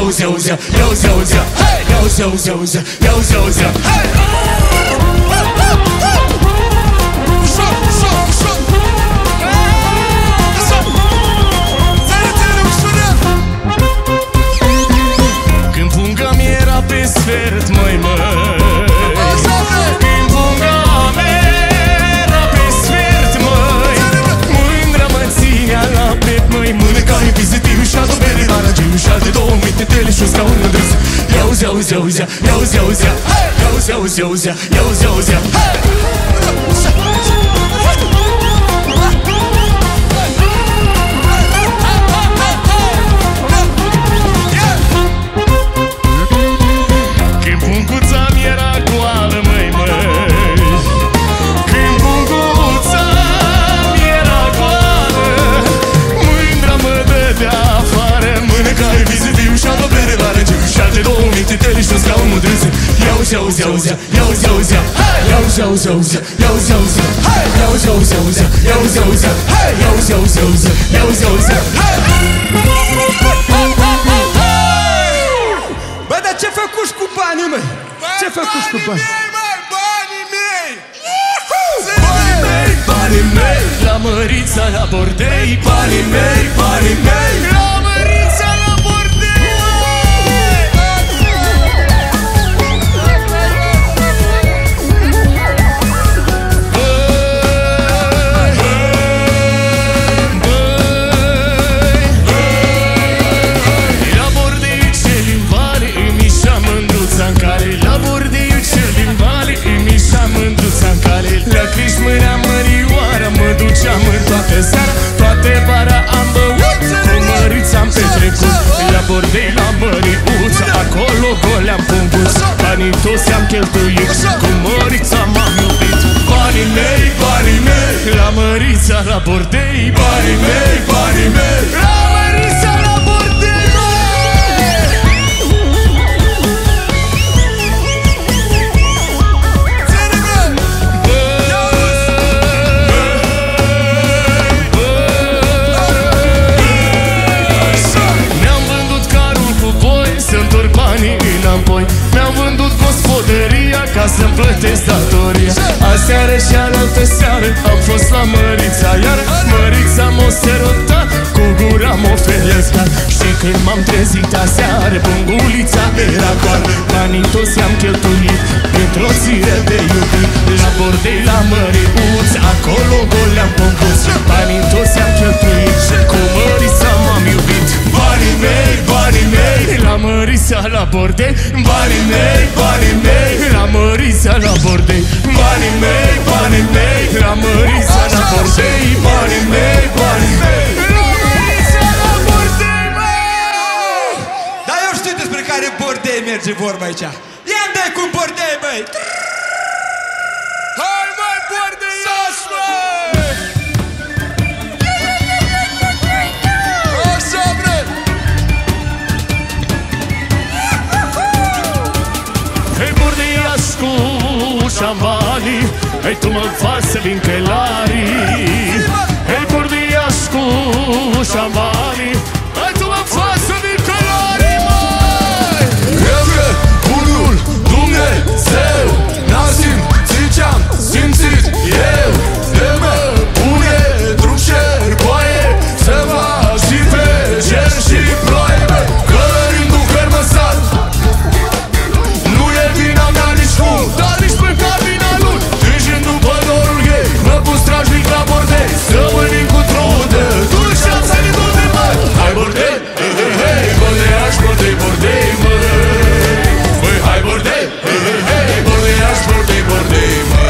auzi, auzi, auzi, auzi, hey! Auzi, auzi, auzi, auzi, auzi, hey! Ușor, ușor, ușor! Când punga mi era pe sfert, măi, când punga mi era pe sfert, măi, mândra mă ținea la pet, măi, mână ca e vizitiv și adu bere la ragiu și alte 2 minute telešus ca un mândrâs. Iauzi, auzi, auzi, iauzi, auzi, iauzi, auzi, auzi, iauzi, auzi, hey! Auzi, auzi, auzi, auzi, auzi, hey! Auzi, auzi, auzi, auzi, auzi, hey! Auzi, auzi, auzi, auzi, auzi, hey! Auzi, auzi, auzi, auzi, auzi, hey! Bă, dar ce făcuși cu banii, măi? Ce făcuși cu banii? Banii mei! Banii mei, banii mei! La Mărița, la Bordei, banii mei, banii mei! La Mărița, la Bordei! La Criș mâna mărioară mă duceam în toată seara, toate vara am băut, cu Mărița-am petrecut. La Bordei, la Măriuță, acolo goleam punguț, banii toți am cheltuit, cu Mărița m-am iubit. Banii mei, banii mei, la Mărița, la Bordei, banii mei, banii mei, la Mărița, la Bordei. Mi-am vândut gospodăria ca să-mi plătesc datoria. Aseară și alaltă seară am fost la Mărița, iar Mărița m-o sărutat, cu gura m-o felescat. Și când m-am trezit aseară, pungulița era goală, banii toți i-am cheltuit pentru o țiră de iubit. La Bordei, la Măriuț, acolo goleam punguț, banii toți i-am cheltuit, cu Mărița m-am iubit. Banii mei, banii mei, la Mărița, la Bordei, banii mei, banii mei, la Mărița, la Bordei, banii mei, banii mei, la Mărița, la Bordei, banii mei, banii mei, la Mărița, la Bordei, măi! Dar eu știu despre care Bordei merge vorba aici. Ia-mi dai cu Bordei, băi! Hai, măi, Bordei, iași, măi! Așa, bre! Hei, Bordei, iași cu șambanii, hei, tu mă faci să vin călarii. Hei, Bordei, iași cu șambanii, hei, tu mă faci să vin călarii, măi! Eu că unul Dumnezeu n-am simțit ce-am simțit eu, de mă pune drum șerboaie, să mă și pe cer și ploaie, călărind un fermăsat. Nu e vina mea nici cum, dar nici pe cabina lui, târjind după dorul ei, mă pun strajnic la Bordei, să mănânc cu trudă, dușeam să ne dude, măi! Hai, Bordei, hei, hei, hei, Bordeaș, Bordei, Bordei, măi! Măi, hai, Bordei, hei, hei, hei, Bordeaș, Bordei, Bordei, măi!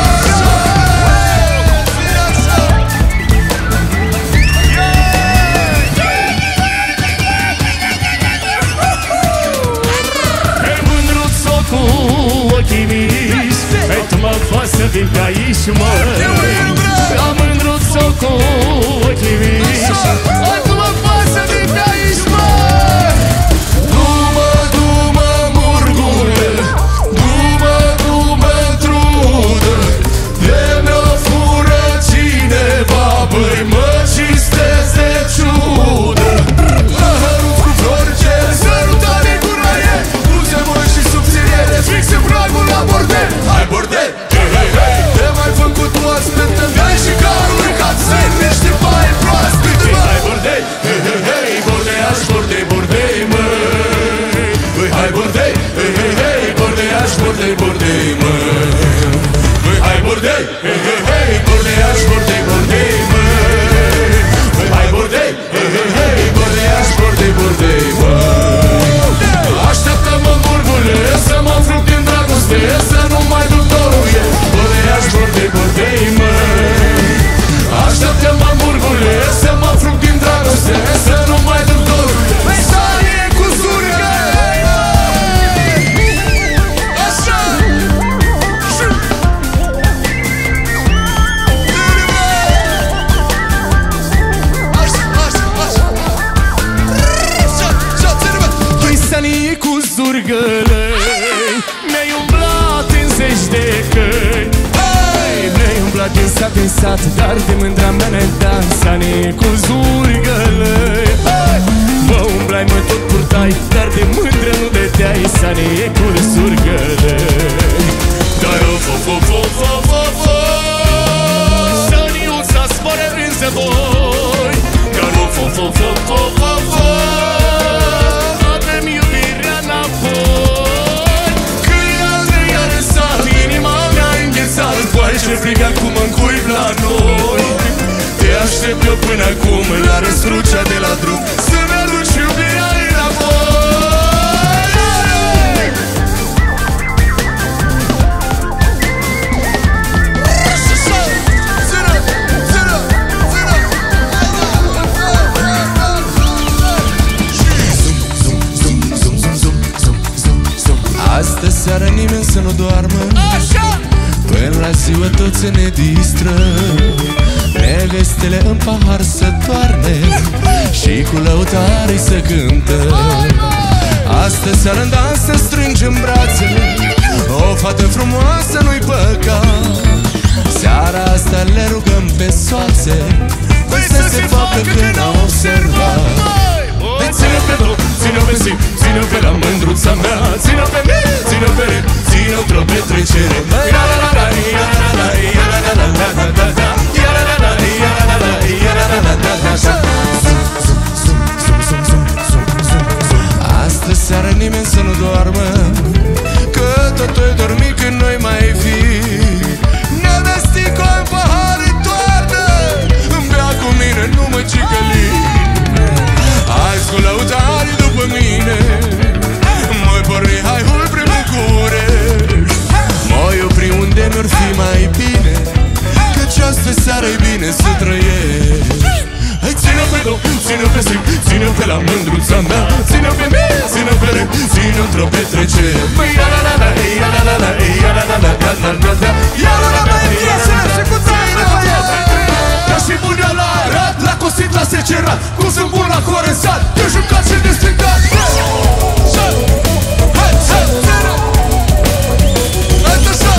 Hei, mândruțo cu ochii mici, hei, tu mă faci să vin pe aici, măi! Am mândruțo cu ochii mici, hei, tu mă faci să vin pe aici, măi! Du-mă, murgule, du-mă, trudă, de mi-o fură cineva, băi, mă cistesc de ciudă. La hăruț cu flori ce sărută bordei, hei, hei, hei, Bordeaș, bordei, bordei, măi. Hai bordei, hei, hei, hei, Bordeaș, bordei, bordei, măi. Așteaptă-mă, burbule, să mă fruc din dragoste, să nu mai duc dorul e. Bordeaș, bordei, bordei, măi. Așteaptă-mă, burbule, să mă fruc din dragoste, să nu mai duc dorul e. Sanie cu zurgă! Așa! Sanie cu zurgăle, mi-ai umblat în zeci de căi. Mi-ai umblat din sat în sat, dar de mândra mea ne dansane cu zurgăle. Mă umblai, mă tot purtai, dar de mândră nu dădeai. Sane cu zurgăle. Dar o fo Saniuța zboare în zăvoi. Dar o fo avem iubirea înapoi. Când altă iar în sat, inima mea înghețat. Poate ce frig acum în cuib la noi. Te aștept eu până acum la răscrucea de la drum, să-mi aduci iubirea înapoi. Astă seară nimeni să nu doarmă. Până la ziua toți ne distră. Nevestele în pahar să toarne și cu lăutarii să cântă. Astă seară în dans să strângem brațe. O fată frumoasă nu-i păcat. Seara asta le rugăm pe soațe, păi să se facă că n-au observat. Deci ține-o pe loc, ține-o pe zi, ține-o pe la mândruța mea, ține-o pe mine, ține-o pe rând, ține-o într-o petrecere. Astă seară nimeni să nu doarmă, că totul e dormit când noi mai fi. Nevestico în pahare toarnă, îmi bea cu mine, nu mă cicăli. Azi cu lăutarii după mine, mă-i porni haihul prin București. Mă-i opri unde mi-or fi mai bine, căci astă seară-i bine să trăiești. Hai ține-o pe loc, ține-o pe zi, ține-o pe la mândruța mea, ține-o pe mine, ține-o pe rând, ține-o într-o petrecere. Măi ia-la-la-la, ia-la-la-la, ia-la-la-la, ia-la-la-la, ia-la-la-la, ia-la-la-la, ca și bunea la Arad, la cosit, la secerat, cum sunt bun la corensat, te jucat și destricat. Hai, ține! Hai, așa!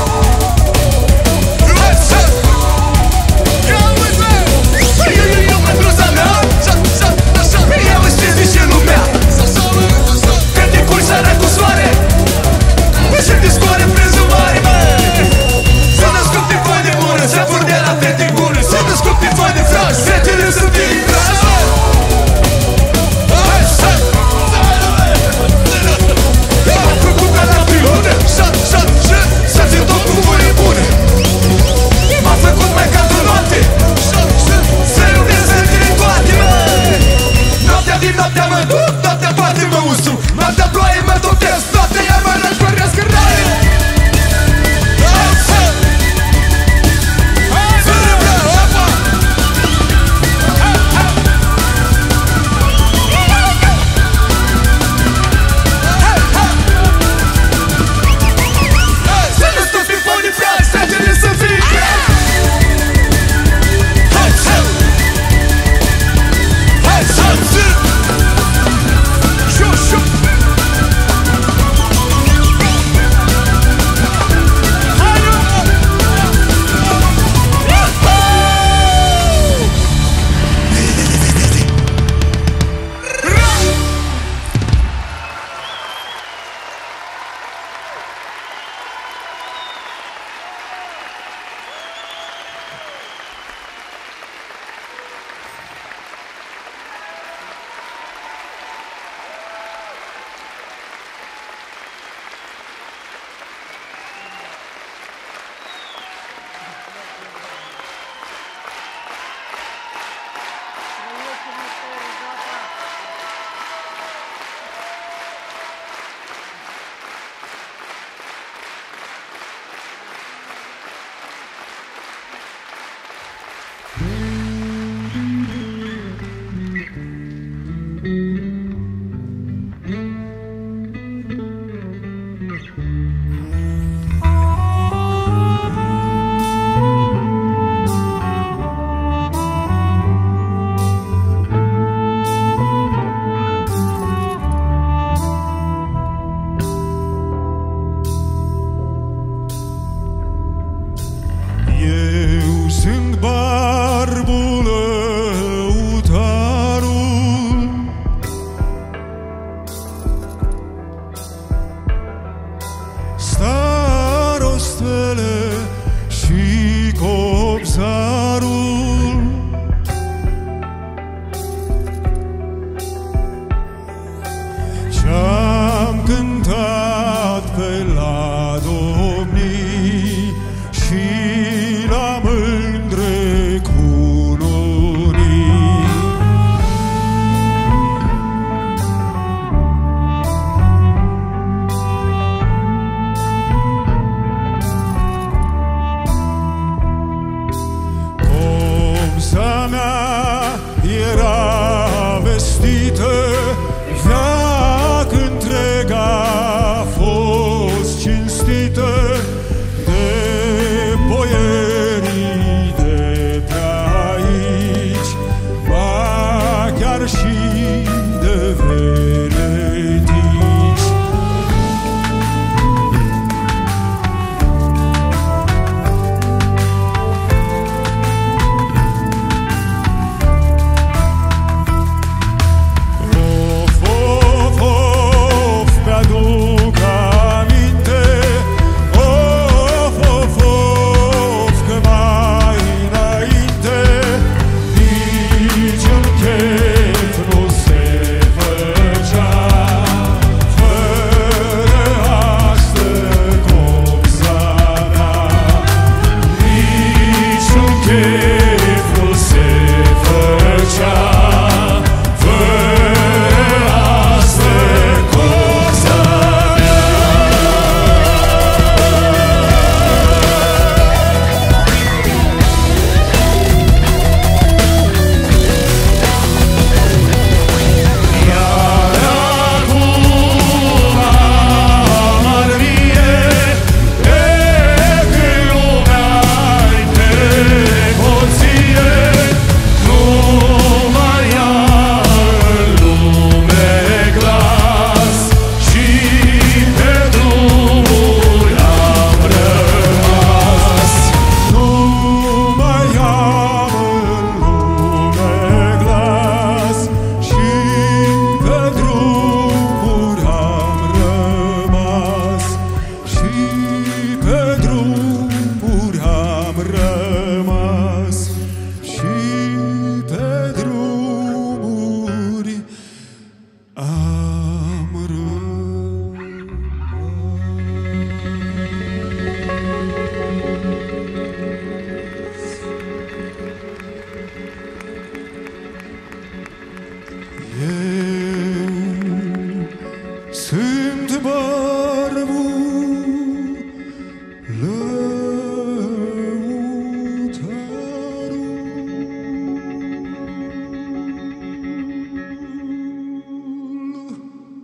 Hai, ține! Ia uite! Eu mândruța mea, așa! Ia mă știți de ce lumea, că te culci seara cu soare și te scoare prin zumare, măi! era vestită, veac întreg a fost cinstită de boierii de pe aici, ba chiar și de venetici. Sunt barbul lăutarul.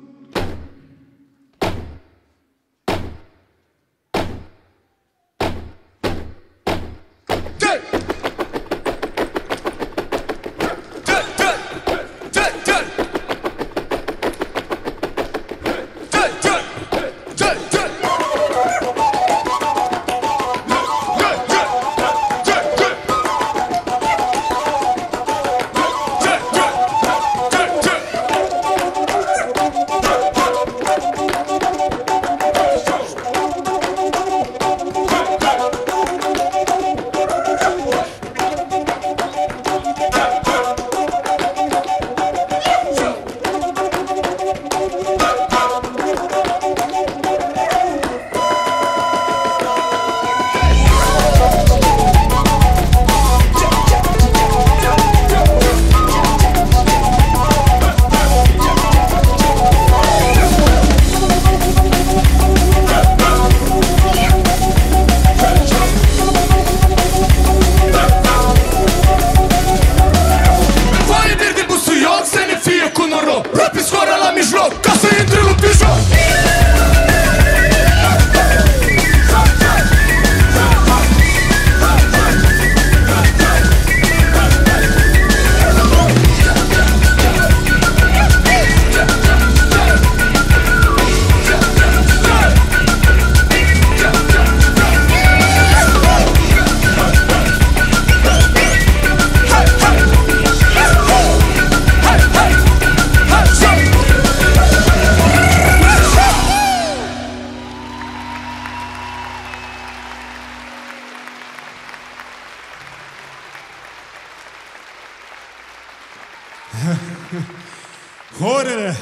Horele,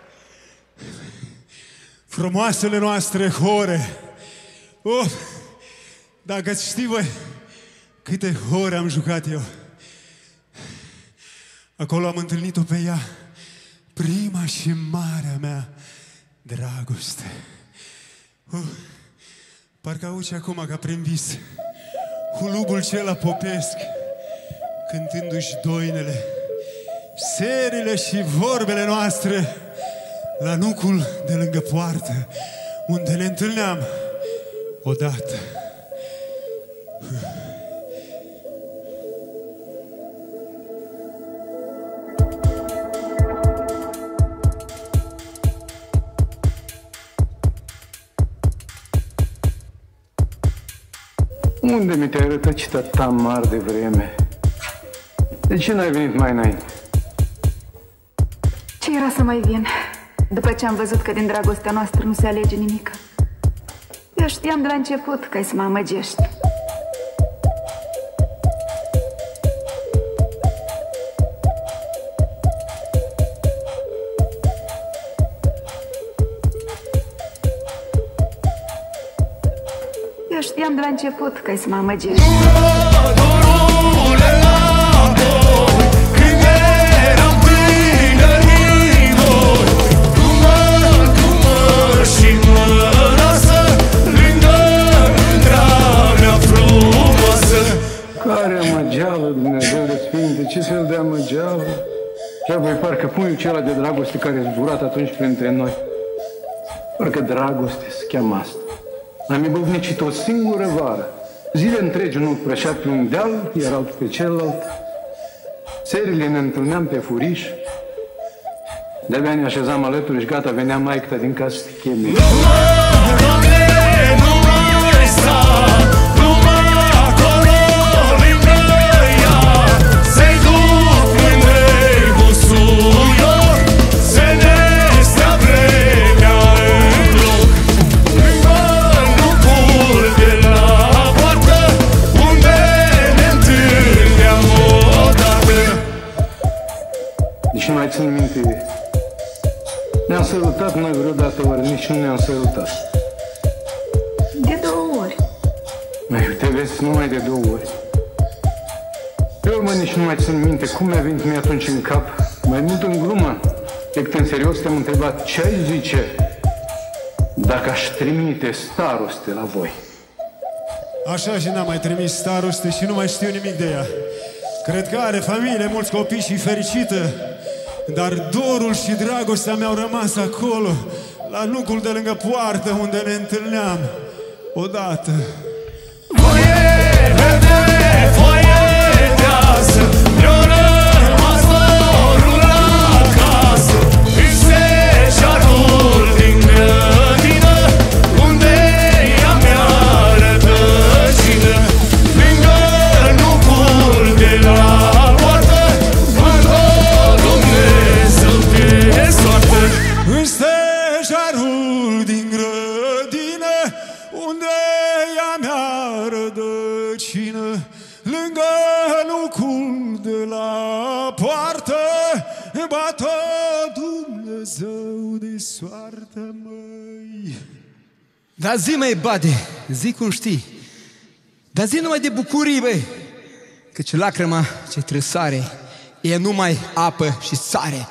frumoasele noastre hore. Dacă știi voi câte hore am jucat eu. Acolo am întâlnit-o pe ea, prima și marea mea dragoste. Parcă auzi acum ca prin vis hulubul cela popesc, cântându-și doinele serile și vorbele noastre la nucul de lângă poartă, unde ne întâlneam odată. Unde mi te-ai rătăcit atâta mari de vreme? De ce n-ai venit mai înainte? Ce era să mai vin, după ce am văzut că din dragostea noastră nu se alege nimic? Eu știam de la început că ai să mă amăgești. Eu știam de la început că ai să mă amăgești. Care amăgeală, Dumnezeu de Sfinte, ce fel de amăgeală? Și apoi parcă puiul acela de dragoste care a zburat atunci printre noi. Parcă dragoste se cheamă asta. Am ibăvnicit o singură vară. Zile întregi unul prășea pe un deal, iar altul pe celălalt. Serile ne întâlneam pe furiș. De-abia ne așezam alături și gata, venea maică din casă să te cheme. Și mai țin minte, ne-am sărutat noi vreodată, ori nici nu ne-am sărutat. De 2 ori. Mai uite, vezi, numai de 2 ori. Pe urmă nici nu mai țin minte cum mi-a venit mie atunci în cap, mai mult în glumă, decât în serios te-am întrebat ce ai zice dacă aș trimite staroste la voi. Așa și n-am mai trimis staroste și nu mai știu nimic de ea. Cred că are familie, mulți copii și fericită, dar dorul și dragostea mi-au rămas acolo, la nucul de lângă poartă, unde ne întâlneam odată. Voie verde, voie deasă, mi-o rămas dorul acasă, în stejarul din grădină, unde ea mi-a rădăcină, lângă nucul de la poartă, văd-o Dumnezeu pe soartă. În stejarul din grădină, unde ea mi-a rădăcină, lângă nucul de la poartă, bată Dumnezeu de soartă, măi. Dar zi, măi, Bade, zi cum știi. Dar zi numai de bucurii, băi, căci lacrima ce trăsare e numai apă și sare.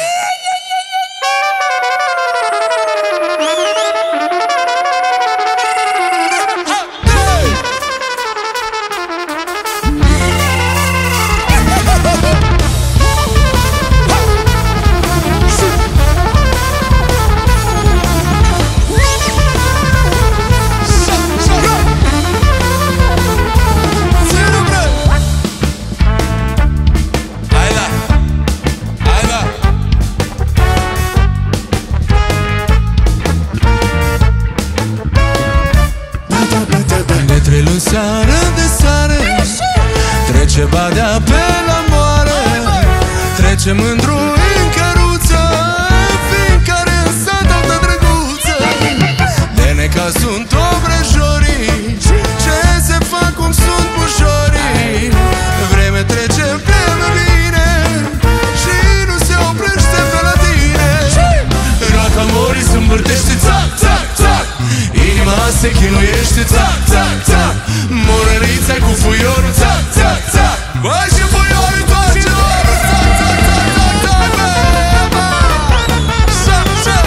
În seară de sare trece Badea pe la moare, trece mândru în căruță, fiecare în sat altă drăguță. De necaz sunt obrăjorii, ce se fac cum sunt pușorii. Vreme trece pe mine și nu se oprește pe la tine. Rata morii se învârtește, țac, țac, țac, inima se chinuiește, țac, țac, țac. Morărița cu fuiorul, țac, țac, țac. Bă, și fuiorul toate dorul, țac, țac, țac, țac, țac, bă, bă. Țac, țac.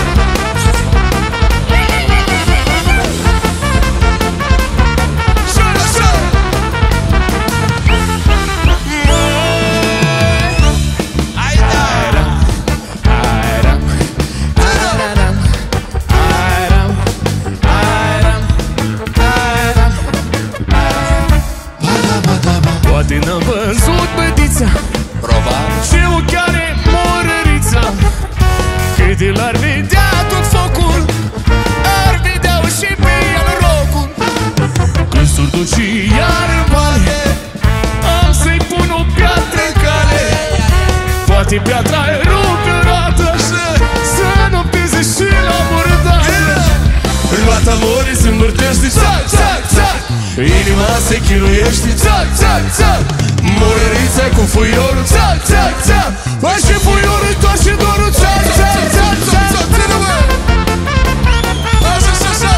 Țac, țac. Hai, da. n-am văzut bădița, Probabil. ce ochi are morărița. Cât el ar vedea tot focul, ar vedea și pe el rocul. Când s-or duci iar în vale, am să-i pun o piatră în cale. Poate piatra e rupe roată, să nopteze și la mordată. Roata mori se învârtește, țac, țac, țac. Inima se chinuiește, țac, țac, țac. Morărița cu fuiorul, țac, țac, țac. Bă, și fuiorul toarce dorul, țac, țac, țac, țac. Așa, așa, așa.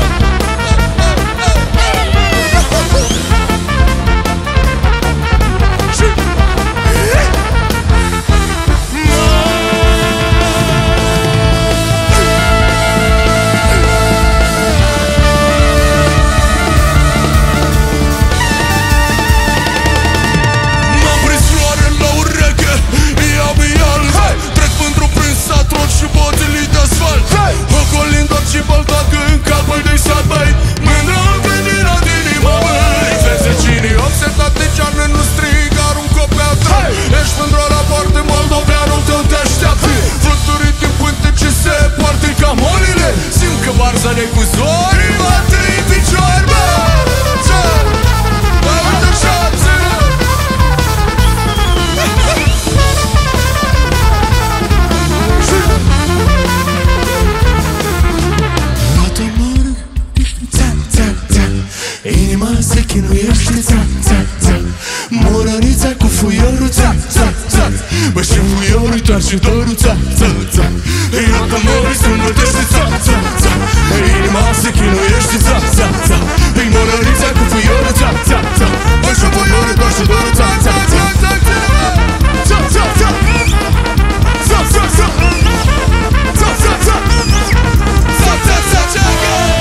Și botelii de asfalt, ocolind orice baltacă în capul de sat, băi. Mândră venirea din inima, băi. Vesecinii obsedat de cearnă nu strig, aruncă pe atât. Ești mândră la poartă, moldoveanul tău te așteaptă. Fluturii din pântece se poartă ca molile. Simt că barzane cu zorii bate în picioare, bă. Bă, uite așa, țără. Inima se chinuiește, țac, țac, țac. Morărița cu fuiorul, țac, țac, țac. Bă, și fuiorul toarce dorul, țac, țac, țac. Roata mori se învârtește, țac, țac, țac. Inima se chinuiește, țac, țac, țac. Morărița cu fuiorul, țac, țac, țac. Bă, și fuiorul toarce dorul, țac, țac, țac. Țac, țac, țac. Țac, țac, țac. Țac, țac, țac. Țac, țac, țac, țac.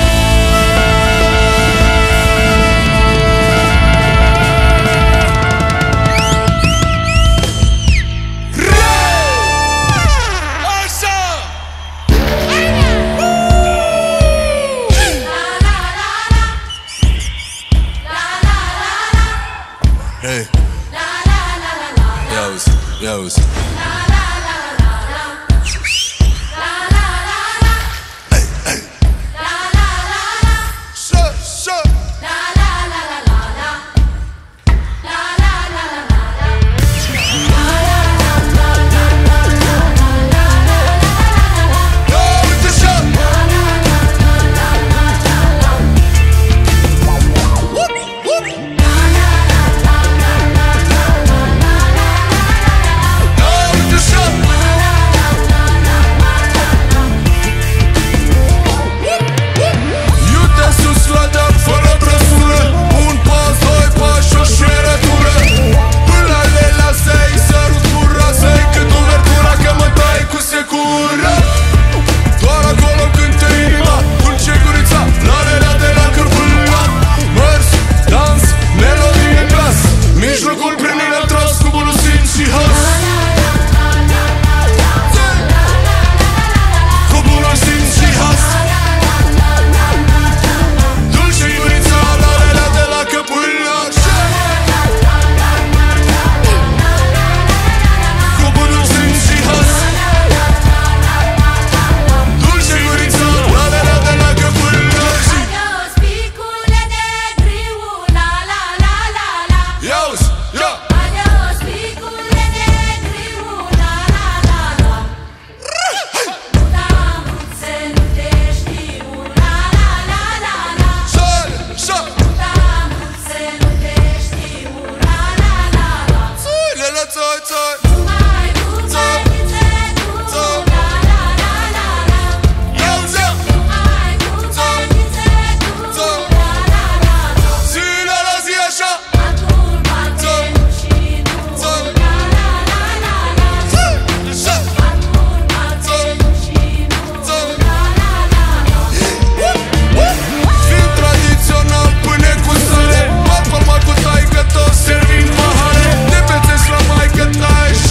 Hey. Yo. Servind pahare de pe țești la maică-tai.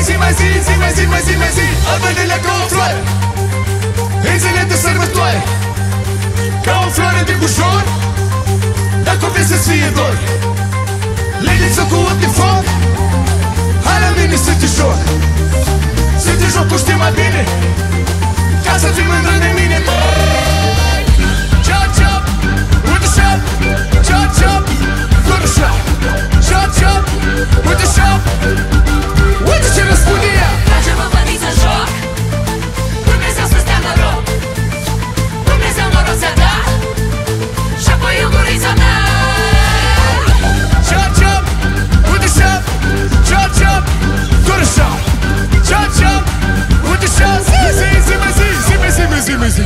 zi albinele ca o floare, în zile de sărbătoare, ca o floare de bușor. Dacă vrei să-ți fie dor, liniță cu ochi de foc, hai la mine să te joc. Să te joc cu știi mai bine, ca să fii mândră de mine. Chop, chop, with the shop. Chop, chop, with the shop. Chop, chop, with the shop. Uite ce răspunde ea. Trage-mă bănii să joc, Dumnezeu să stea noroc, Dumnezeu noroc ți-a dat, și apoi eu gurița mea. Chop, chop, with the shop. Chop, chop, with the shop. Chop, chop, with the shop. Zi.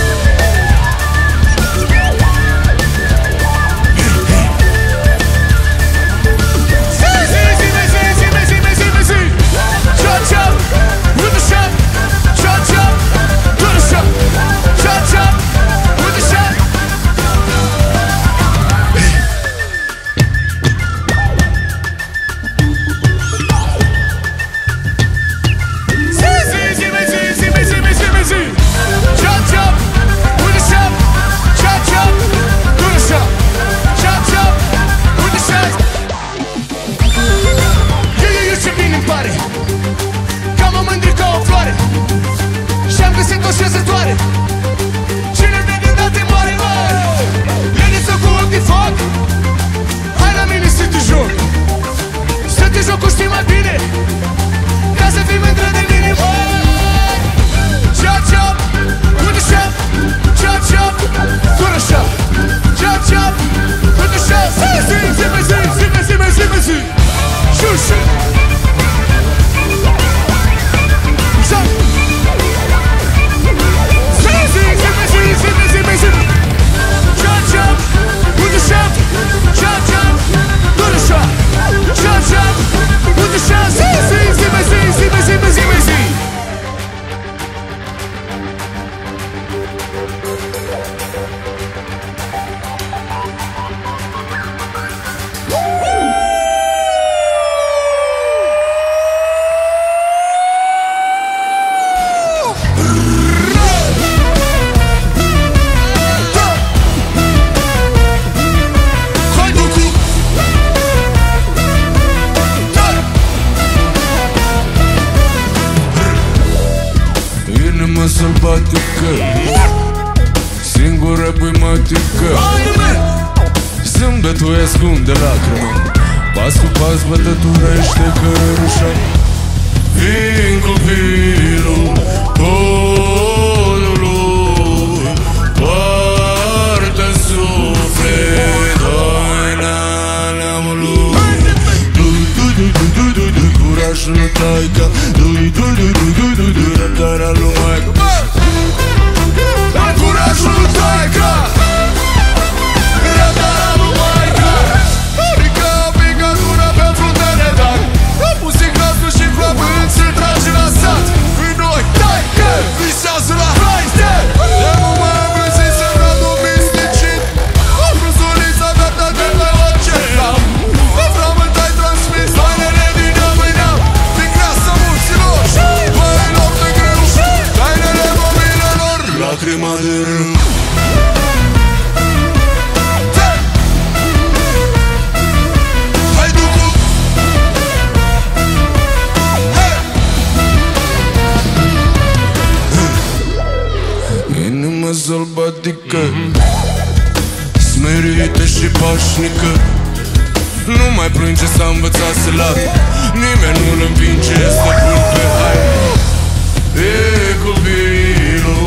Sălbatică, singură păimatică, zâmbetul ascunde lacrima, pas cu pas bătăturește cărușa. Vin copilul podului, poartă suflet doina neamului. Du-i curajul lui taica, du-i răbdarea lui maica. Curajul lui taica, răbdarea lui maica. Rică picătura pe frunte dar muzica și flământ se trage la sat. În noi, taică, visează la haite. De moment îmbrăzit să radu misticit, bruzulița gata de pe orice lam. Frământai transmis tainele din neam în neam, din creasă mulților, băilor de greu, tainele copilelor, lacrima de râu. Inima sălbatică, smerită și pașnică, nu mai plânge, s-a învățat să lată, nimeni nu-l învinge, stăpân pe haine. E copilul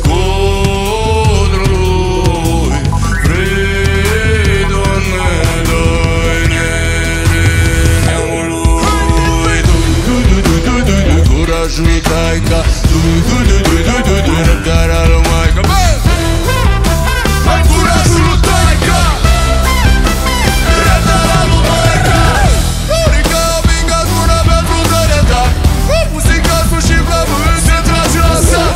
codrului, vrei, Doamne, dă-i-ne de neamului. Du-i curajul lui taica, du-i răbdarea lui maica. Hai curajul lui taica, răbdarea lui maica. Rică picătura pe frunte dar muzica și flământ se trage la sat.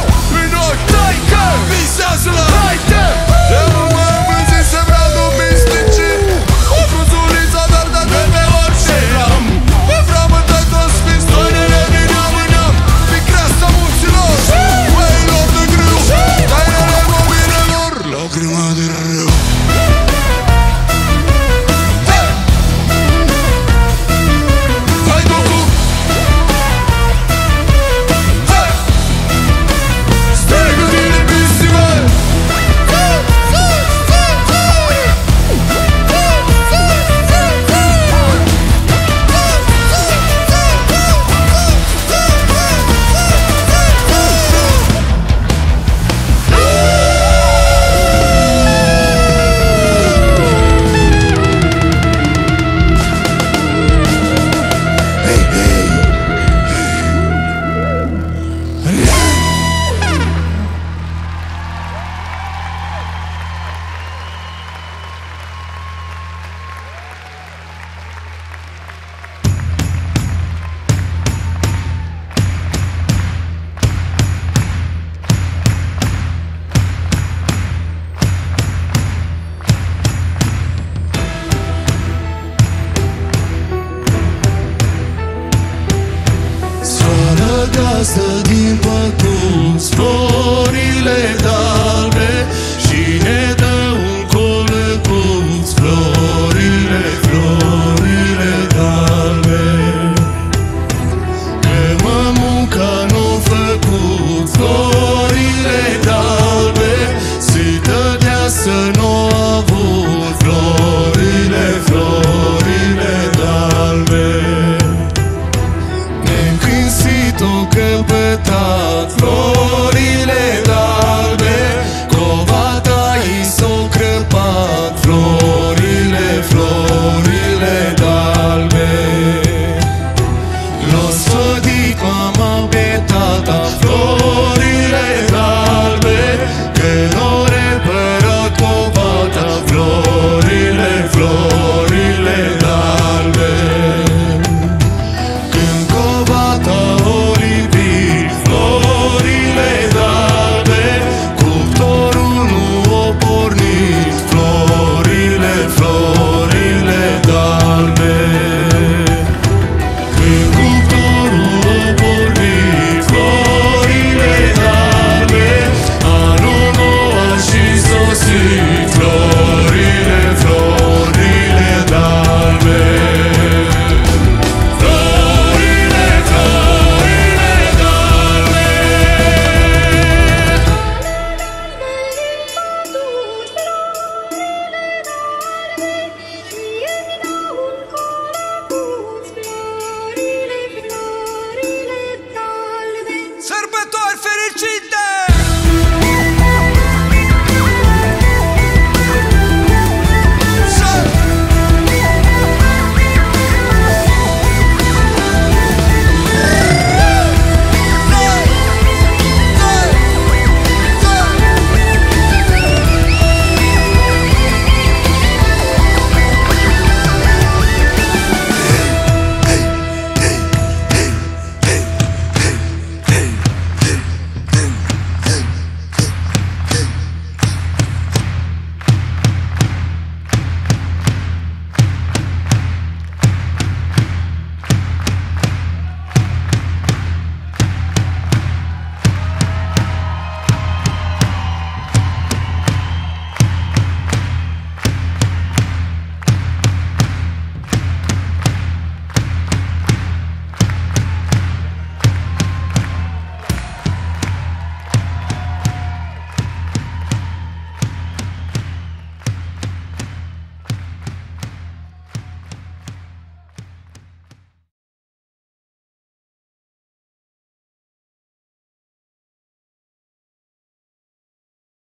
frumos.